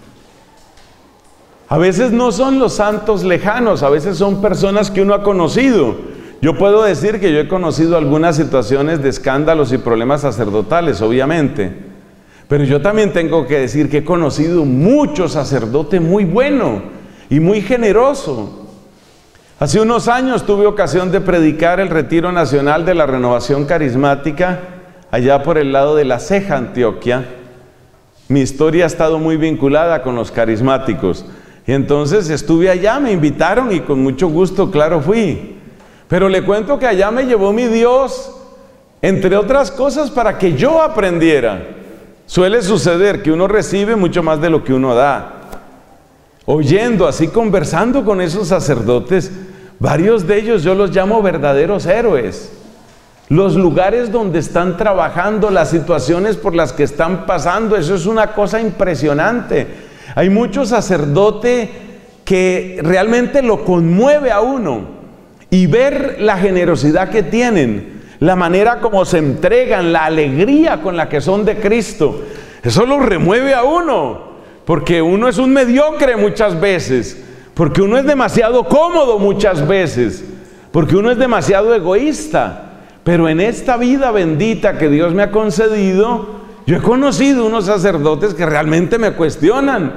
A veces no son los santos lejanos, a veces son personas que uno ha conocido. Yo puedo decir que yo he conocido algunas situaciones de escándalos y problemas sacerdotales, obviamente. Pero yo también tengo que decir que he conocido mucho sacerdote muy bueno y muy generoso. Hace unos años tuve ocasión de predicar el retiro nacional de la Renovación Carismática, allá por el lado de La Ceja, Antioquia. Mi historia ha estado muy vinculada con los carismáticos. Y entonces estuve allá, me invitaron y con mucho gusto, claro, fui. Pero le cuento que allá me llevó mi Dios, entre otras cosas, para que yo aprendiera. Suele suceder que uno recibe mucho más de lo que uno da. Oyendo, así conversando con esos sacerdotes, varios de ellos yo los llamo verdaderos héroes. Los lugares donde están trabajando, las situaciones por las que están pasando, eso es una cosa impresionante. Hay mucho sacerdote que realmente lo conmueve a uno, y ver la generosidad que tienen, la manera como se entregan, la alegría con la que son de Cristo, eso lo remueve a uno, porque uno es un mediocre muchas veces, porque uno es demasiado cómodo muchas veces, porque uno es demasiado egoísta. Pero en esta vida bendita que Dios me ha concedido, yo he conocido unos sacerdotes que realmente me cuestionan.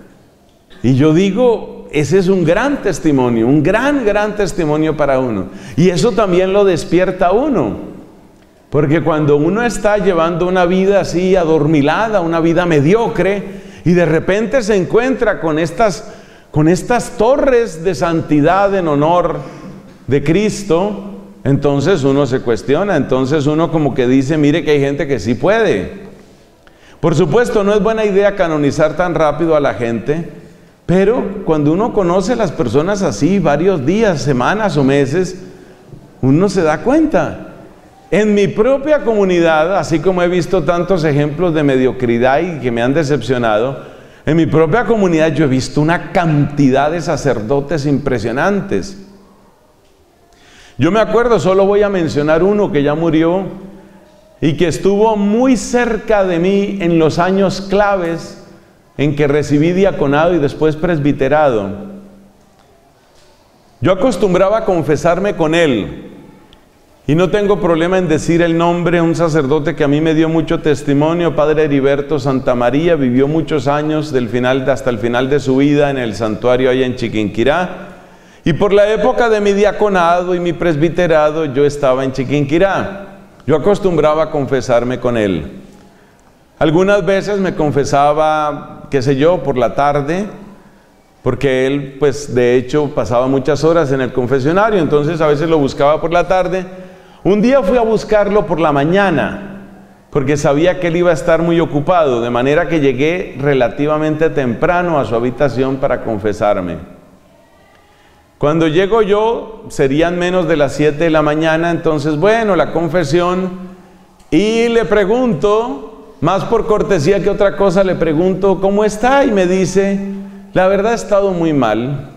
Y yo digo, ese es un gran testimonio, un gran testimonio para uno. Y eso también lo despierta a uno. Porque cuando uno está llevando una vida así adormilada, una vida mediocre, y de repente se encuentra con estas torres de santidad en honor de Cristo, entonces uno se cuestiona, entonces uno como que dice, mire que hay gente que sí puede. Por supuesto, no es buena idea canonizar tan rápido a la gente, pero cuando uno conoce a las personas así, varios días, semanas o meses, uno se da cuenta. En mi propia comunidad, así como he visto tantos ejemplos de mediocridad y que me han decepcionado, en mi propia comunidad yo he visto una cantidad de sacerdotes impresionantes. Yo me acuerdo, solo voy a mencionar uno que ya murió y que estuvo muy cerca de mí en los años claves en que recibí diaconado y después presbiterado. Yo acostumbraba a confesarme con él, y no tengo problema en decir el nombre, un sacerdote que a mí me dio mucho testimonio, Padre Heriberto Santamaría, vivió muchos años hasta el final de su vida en el santuario allá en Chiquinquirá. Y por la época de mi diaconado y mi presbiterado, yo estaba en Chiquinquirá. Yo acostumbraba a confesarme con él. Algunas veces me confesaba, qué sé yo, por la tarde, porque él, pues, de hecho, pasaba muchas horas en el confesionario, entonces a veces lo buscaba por la tarde. Un día fui a buscarlo por la mañana, porque sabía que él iba a estar muy ocupado, de manera que llegué relativamente temprano a su habitación para confesarme. Cuando llego yo, serían menos de las 7 de la mañana, entonces, bueno, la confesión, y le pregunto, más por cortesía que otra cosa, le pregunto, ¿cómo está? Y me dice, la verdad he estado muy mal,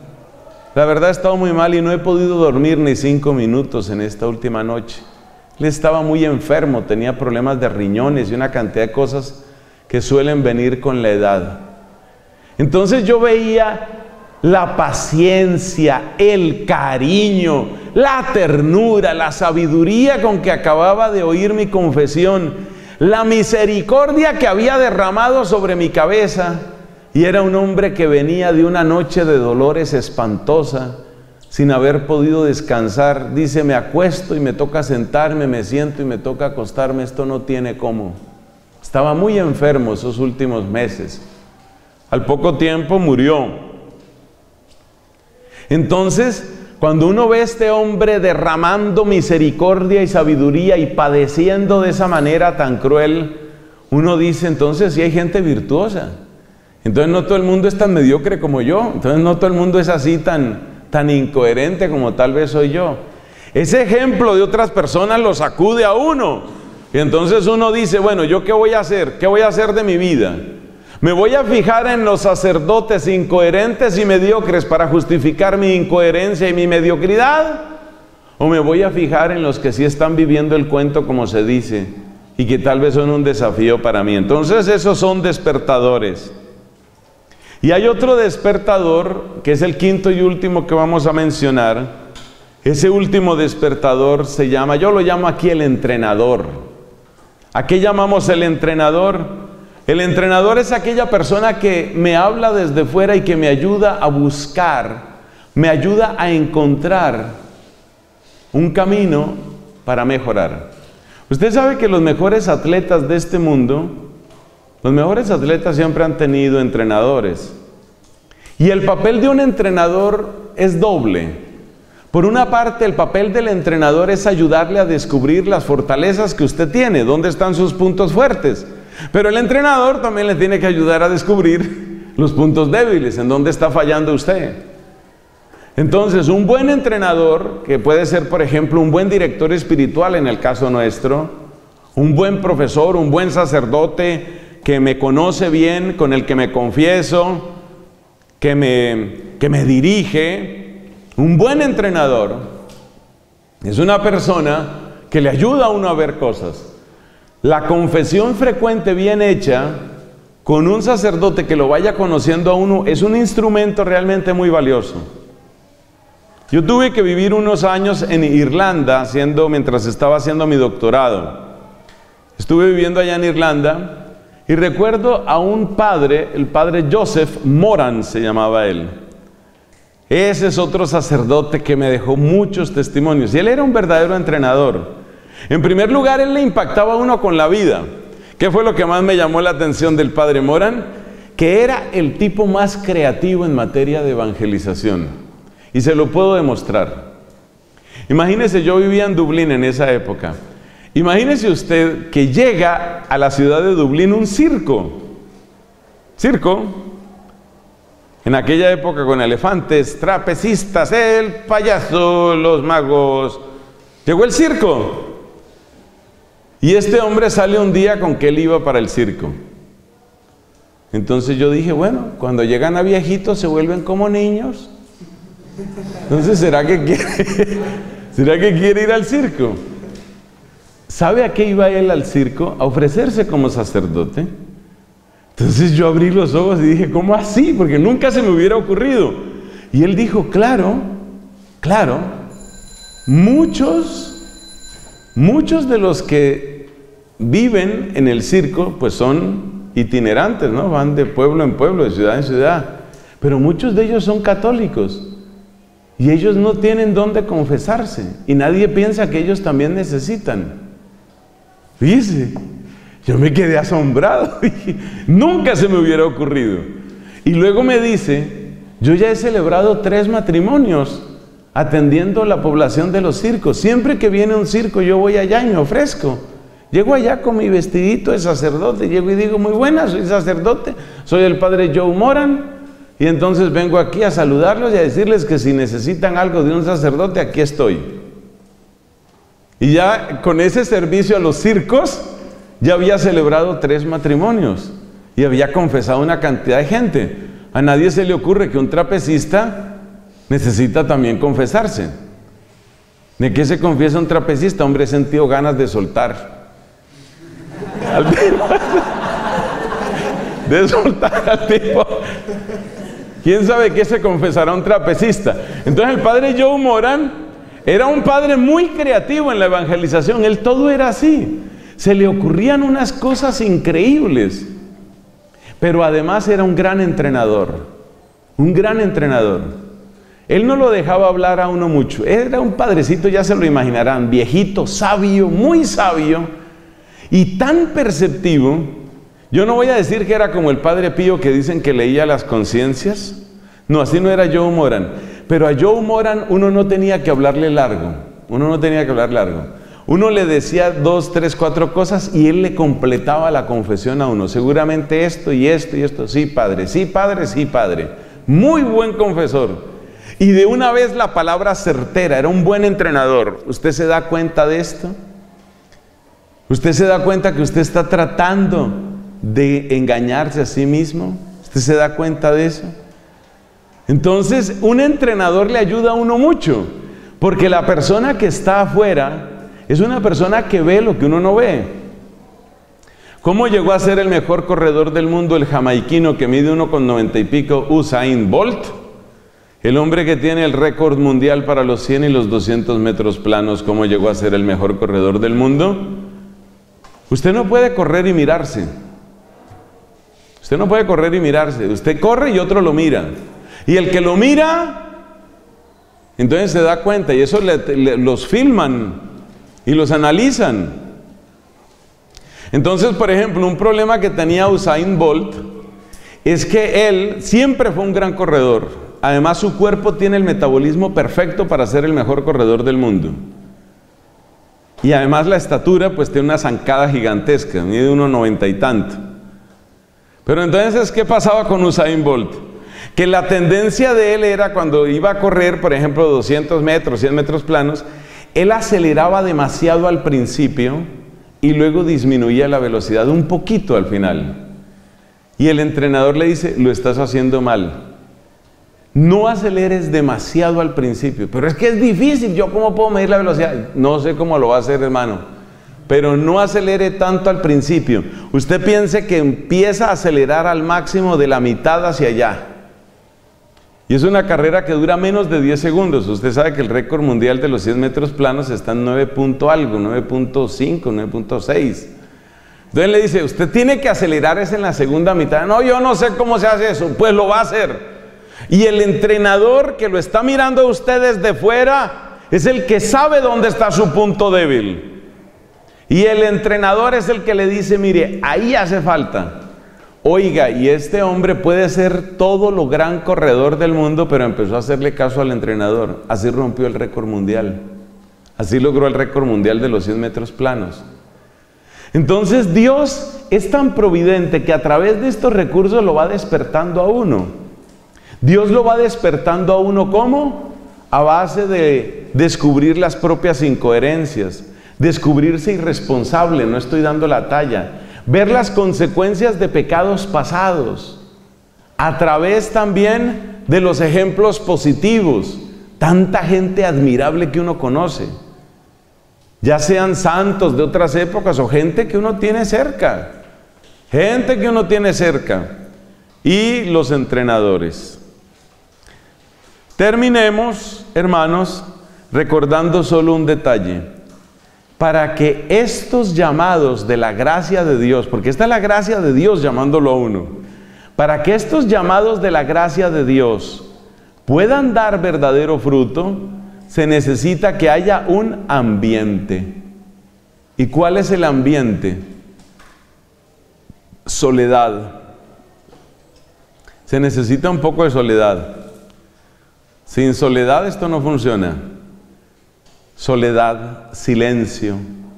y no he podido dormir ni 5 minutos en esta última noche. Él estaba muy enfermo, tenía problemas de riñones y una cantidad de cosas que suelen venir con la edad. Entonces yo veía la paciencia, el cariño, la ternura, la sabiduría con que acababa de oír mi confesión, la misericordia que había derramado sobre mi cabeza. Y era un hombre que venía de una noche de dolores espantosa, sin haber podido descansar. Dice, me acuesto y me toca sentarme, me siento y me toca acostarme, esto no tiene cómo. Estaba muy enfermo esos últimos meses. Al poco tiempo murió. Entonces, cuando uno ve a este hombre derramando misericordia y sabiduría y padeciendo de esa manera tan cruel, uno dice, entonces sí hay gente virtuosa. Entonces no todo el mundo es tan mediocre como yo. Entonces no todo el mundo es así tan incoherente como tal vez soy yo. Ese ejemplo de otras personas lo sacude a uno. Y entonces uno dice, bueno, ¿yo qué voy a hacer? ¿Qué voy a hacer de mi vida? ¿Me voy a fijar en los sacerdotes incoherentes y mediocres para justificar mi incoherencia y mi mediocridad? ¿O me voy a fijar en los que sí están viviendo el cuento como se dice y que tal vez son un desafío para mí? Entonces esos son despertadores. Y hay otro despertador, que es el quinto y último que vamos a mencionar. Ese último despertador se llama, yo lo llamo aquí el entrenador. ¿A qué llamamos el entrenador? El entrenador es aquella persona que me habla desde fuera y que me ayuda a buscar, me ayuda a encontrar un camino para mejorar. Usted sabe que los mejores atletas de este mundo, los mejores atletas siempre han tenido entrenadores. Y el papel de un entrenador es doble. Por una parte, el papel del entrenador es ayudarle a descubrir las fortalezas que usted tiene, dónde están sus puntos fuertes. Pero el entrenador también le tiene que ayudar a descubrir los puntos débiles, en dónde está fallando usted. Entonces, un buen entrenador, que puede ser, por ejemplo, un buen director espiritual en el caso nuestro, un buen profesor, un buen sacerdote que me conoce bien, con el que me confieso, que me dirige, un buen entrenador es una persona que le ayuda a uno a ver cosas. La confesión frecuente bien hecha con un sacerdote que lo vaya conociendo a uno es un instrumento realmente muy valioso. Yo tuve que vivir unos años en Irlanda mientras estaba haciendo mi doctorado. Estuve viviendo allá en Irlanda y recuerdo a un padre, el padre Joseph Moran se llamaba él. Ese es otro sacerdote que me dejó muchos testimonios y él era un verdadero entrenador. En primer lugar, él le impactaba a uno con la vida. ¿Qué fue lo que más me llamó la atención del padre Moran? Que era el tipo más creativo en materia de evangelización. Y se lo puedo demostrar. Imagínese, yo vivía en Dublín en esa época. Imagínese usted que llega a la ciudad de Dublín un circo. Circo. En aquella época con elefantes, trapecistas, el payaso, los magos. Llegó el circo. Y este hombre sale un día con que él iba para el circo. Entonces yo dije, bueno, cuando llegan a viejitos se vuelven como niños. Entonces, ¿será que quiere ir al circo? ¿Sabe a qué iba él al circo? A ofrecerse como sacerdote. Entonces yo abrí los ojos y dije, ¿cómo así? Porque nunca se me hubiera ocurrido. Y él dijo, claro, muchos de los que viven en el circo, pues son itinerantes, ¿no? Van de pueblo en pueblo, de ciudad en ciudad. Pero muchos de ellos son católicos. Y ellos no tienen dónde confesarse. Y nadie piensa que ellos también necesitan. Fíjese, yo me quedé asombrado. Nunca se me hubiera ocurrido. Y luego me dice, yo ya he celebrado 3 matrimonios atendiendo la población de los circos. Siempre que viene un circo yo voy allá y me ofrezco. Llego allá con mi vestidito de sacerdote, llego y digo, muy buenas, soy sacerdote, soy el padre Joe Moran, y entonces vengo aquí a saludarlos y a decirles que si necesitan algo de un sacerdote, aquí estoy. Y ya con ese servicio a los circos, ya había celebrado 3 matrimonios, y había confesado una cantidad de gente. A nadie se le ocurre que un trapecista necesita también confesarse. ¿De qué se confiesa un trapecista? Hombre, he sentido ganas de soltar. De soltar al tipo. ¿Quién sabe qué se confesará un trapecista? Entonces el padre Joe Moran era un padre muy creativo en la evangelización. Él todo era así. Se le ocurrían unas cosas increíbles. Pero además era un gran entrenador. Un gran entrenador. Él no lo dejaba hablar a uno mucho. Era un padrecito, ya se lo imaginarán, viejito, sabio, muy sabio. y tan perceptivo. Yo no voy a decir que era como el Padre Pío que dicen que leía las conciencias. No, así no era Joe Moran. Pero a Joe Moran uno no tenía que hablarle largo. Uno le decía 2, 3, 4 cosas y él le completaba la confesión a uno. Seguramente esto y esto y esto. Sí, padre, sí, padre, sí, padre. Muy buen confesor. Y de una vez la palabra certera. Era un buen entrenador. ¿Usted se da cuenta de esto? ¿Usted se da cuenta que usted está tratando de engañarse a sí mismo? ¿Usted se da cuenta de eso? Entonces, un entrenador le ayuda a uno mucho, porque la persona que está afuera es una persona que ve lo que uno no ve. ¿Cómo llegó a ser el mejor corredor del mundo el jamaiquino que mide 1,90 y pico, Usain Bolt? El hombre que tiene el récord mundial para los 100 y los 200 metros planos, ¿cómo llegó a ser el mejor corredor del mundo? Usted no puede correr y mirarse. Usted no puede correr y mirarse. Usted corre y otro lo mira. Y el que lo mira, entonces se da cuenta, y eso los filman y los analizan. Entonces, por ejemplo, un problema que tenía Usain Bolt es que él siempre fue un gran corredor. Además, su cuerpo tiene el metabolismo perfecto para ser el mejor corredor del mundo. Y además la estatura, pues tiene una zancada gigantesca, mide 1,90 y tanto. Pero entonces, ¿qué pasaba con Usain Bolt? Que la tendencia de él era cuando iba a correr, por ejemplo, 200 metros, 100 metros planos, él aceleraba demasiado al principio y luego disminuía la velocidad un poquito al final. Y el entrenador le dice, lo estás haciendo mal. No aceleres demasiado al principio. Pero es que es difícil, ¿yo cómo puedo medir la velocidad? No sé cómo lo va a hacer, hermano. Pero no acelere tanto al principio. Usted piense que empieza a acelerar al máximo de la mitad hacia allá. Y es una carrera que dura menos de 10 segundos. Usted sabe que el récord mundial de los 100 metros planos está en 9 punto algo, 9.5, 9.6. Entonces le dice, usted tiene que acelerar es en la segunda mitad. No, yo no sé cómo se hace eso. Pues lo va a hacer. Y el entrenador que lo está mirando a usted desde fuera es el que sabe dónde está su punto débil. Y el entrenador es el que le dice, mire, ahí hace falta. Oiga, y este hombre puede ser todo lo gran corredor del mundo, pero empezó a hacerle caso al entrenador. Así rompió el récord mundial. Así logró el récord mundial de los 100 metros planos. Entonces Dios es tan providente que a través de estos recursos lo va despertando a uno. Dios lo va despertando a uno, ¿cómo? A base de descubrir las propias incoherencias, descubrirse irresponsable, no estoy dando la talla. Ver las consecuencias de pecados pasados, a través también de los ejemplos positivos, tanta gente admirable que uno conoce, ya sean santos de otras épocas o gente que uno tiene cerca, y los entrenadores. Terminemos, hermanos, recordando solo un detalle. Para que estos llamados de la gracia de Dios, porque esta es la gracia de Dios llamándolo a uno, para que estos llamados de la gracia de Dios puedan dar verdadero fruto, se necesita que haya un ambiente. ¿Y cuál es el ambiente? Soledad. Se necesita un poco de soledad. Sin soledad esto no funciona. Soledad, silencio.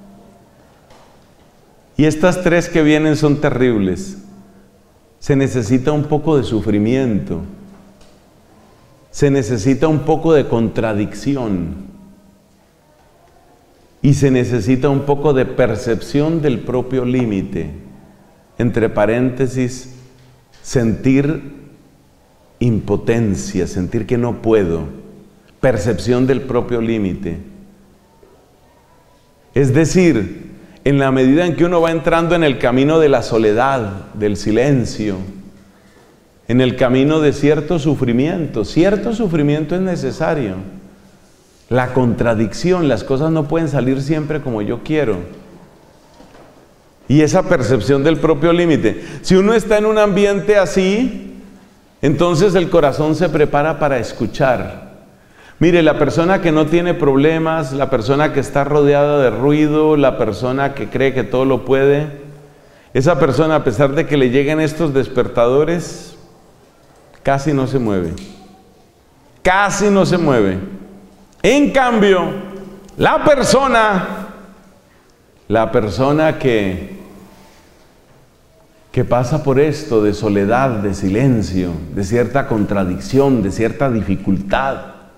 Y estas tres que vienen son terribles. Se necesita un poco de sufrimiento. Se necesita un poco de contradicción. Y se necesita un poco de percepción del propio límite. Entre paréntesis, sentir impotencia, sentir que no puedo. Percepción del propio límite. Es decir, en la medida en que uno va entrando en el camino de la soledad, del silencio, en el camino de cierto sufrimiento es necesario. La contradicción, las cosas no pueden salir siempre como yo quiero. Y esa percepción del propio límite. Si uno está en un ambiente así, entonces el corazón se prepara para escuchar. Mire, la persona que no tiene problemas, la persona que está rodeada de ruido, la persona que cree que todo lo puede, esa persona, a pesar de que le lleguen estos despertadores, casi no se mueve. Casi no se mueve. En cambio, la persona que pasa por esto de soledad, de silencio, de cierta contradicción, de cierta dificultad.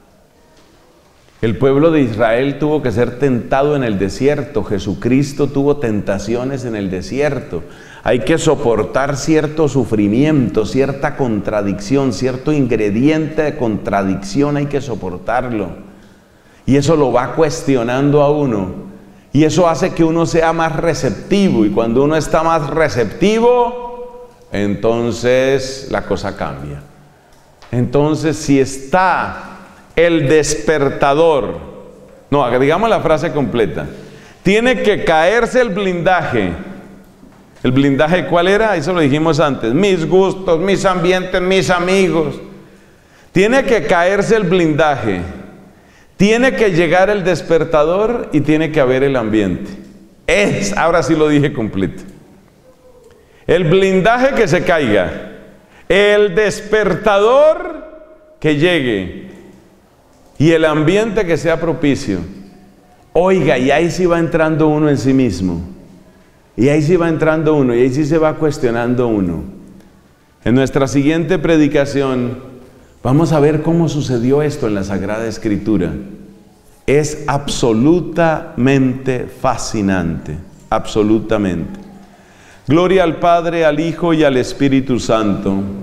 El pueblo de Israel tuvo que ser tentado en el desierto. Jesucristo tuvo tentaciones en el desierto. Hay que soportar cierto sufrimiento, cierta contradicción, cierto ingrediente de contradicción, hay que soportarlo. Y eso lo va cuestionando a uno. Y eso hace que uno sea más receptivo. Y cuando uno está más receptivo, entonces la cosa cambia. Entonces, si está el despertador, no, digamos la frase completa, tiene que caerse el blindaje. ¿El blindaje cuál era? Eso lo dijimos antes. Mis gustos, mis ambientes, mis amigos. Tiene que caerse el blindaje. Tiene que llegar el despertador y tiene que haber el ambiente. Ahora sí lo dije completo. El blindaje que se caiga. El despertador que llegue. Y el ambiente que sea propicio. Oiga, y ahí sí va entrando uno en sí mismo. Y ahí sí va entrando uno, y ahí sí se va cuestionando uno. En nuestra siguiente predicación vamos a ver cómo sucedió esto en la Sagrada Escritura. Es absolutamente fascinante, absolutamente. Gloria al Padre, al Hijo y al Espíritu Santo.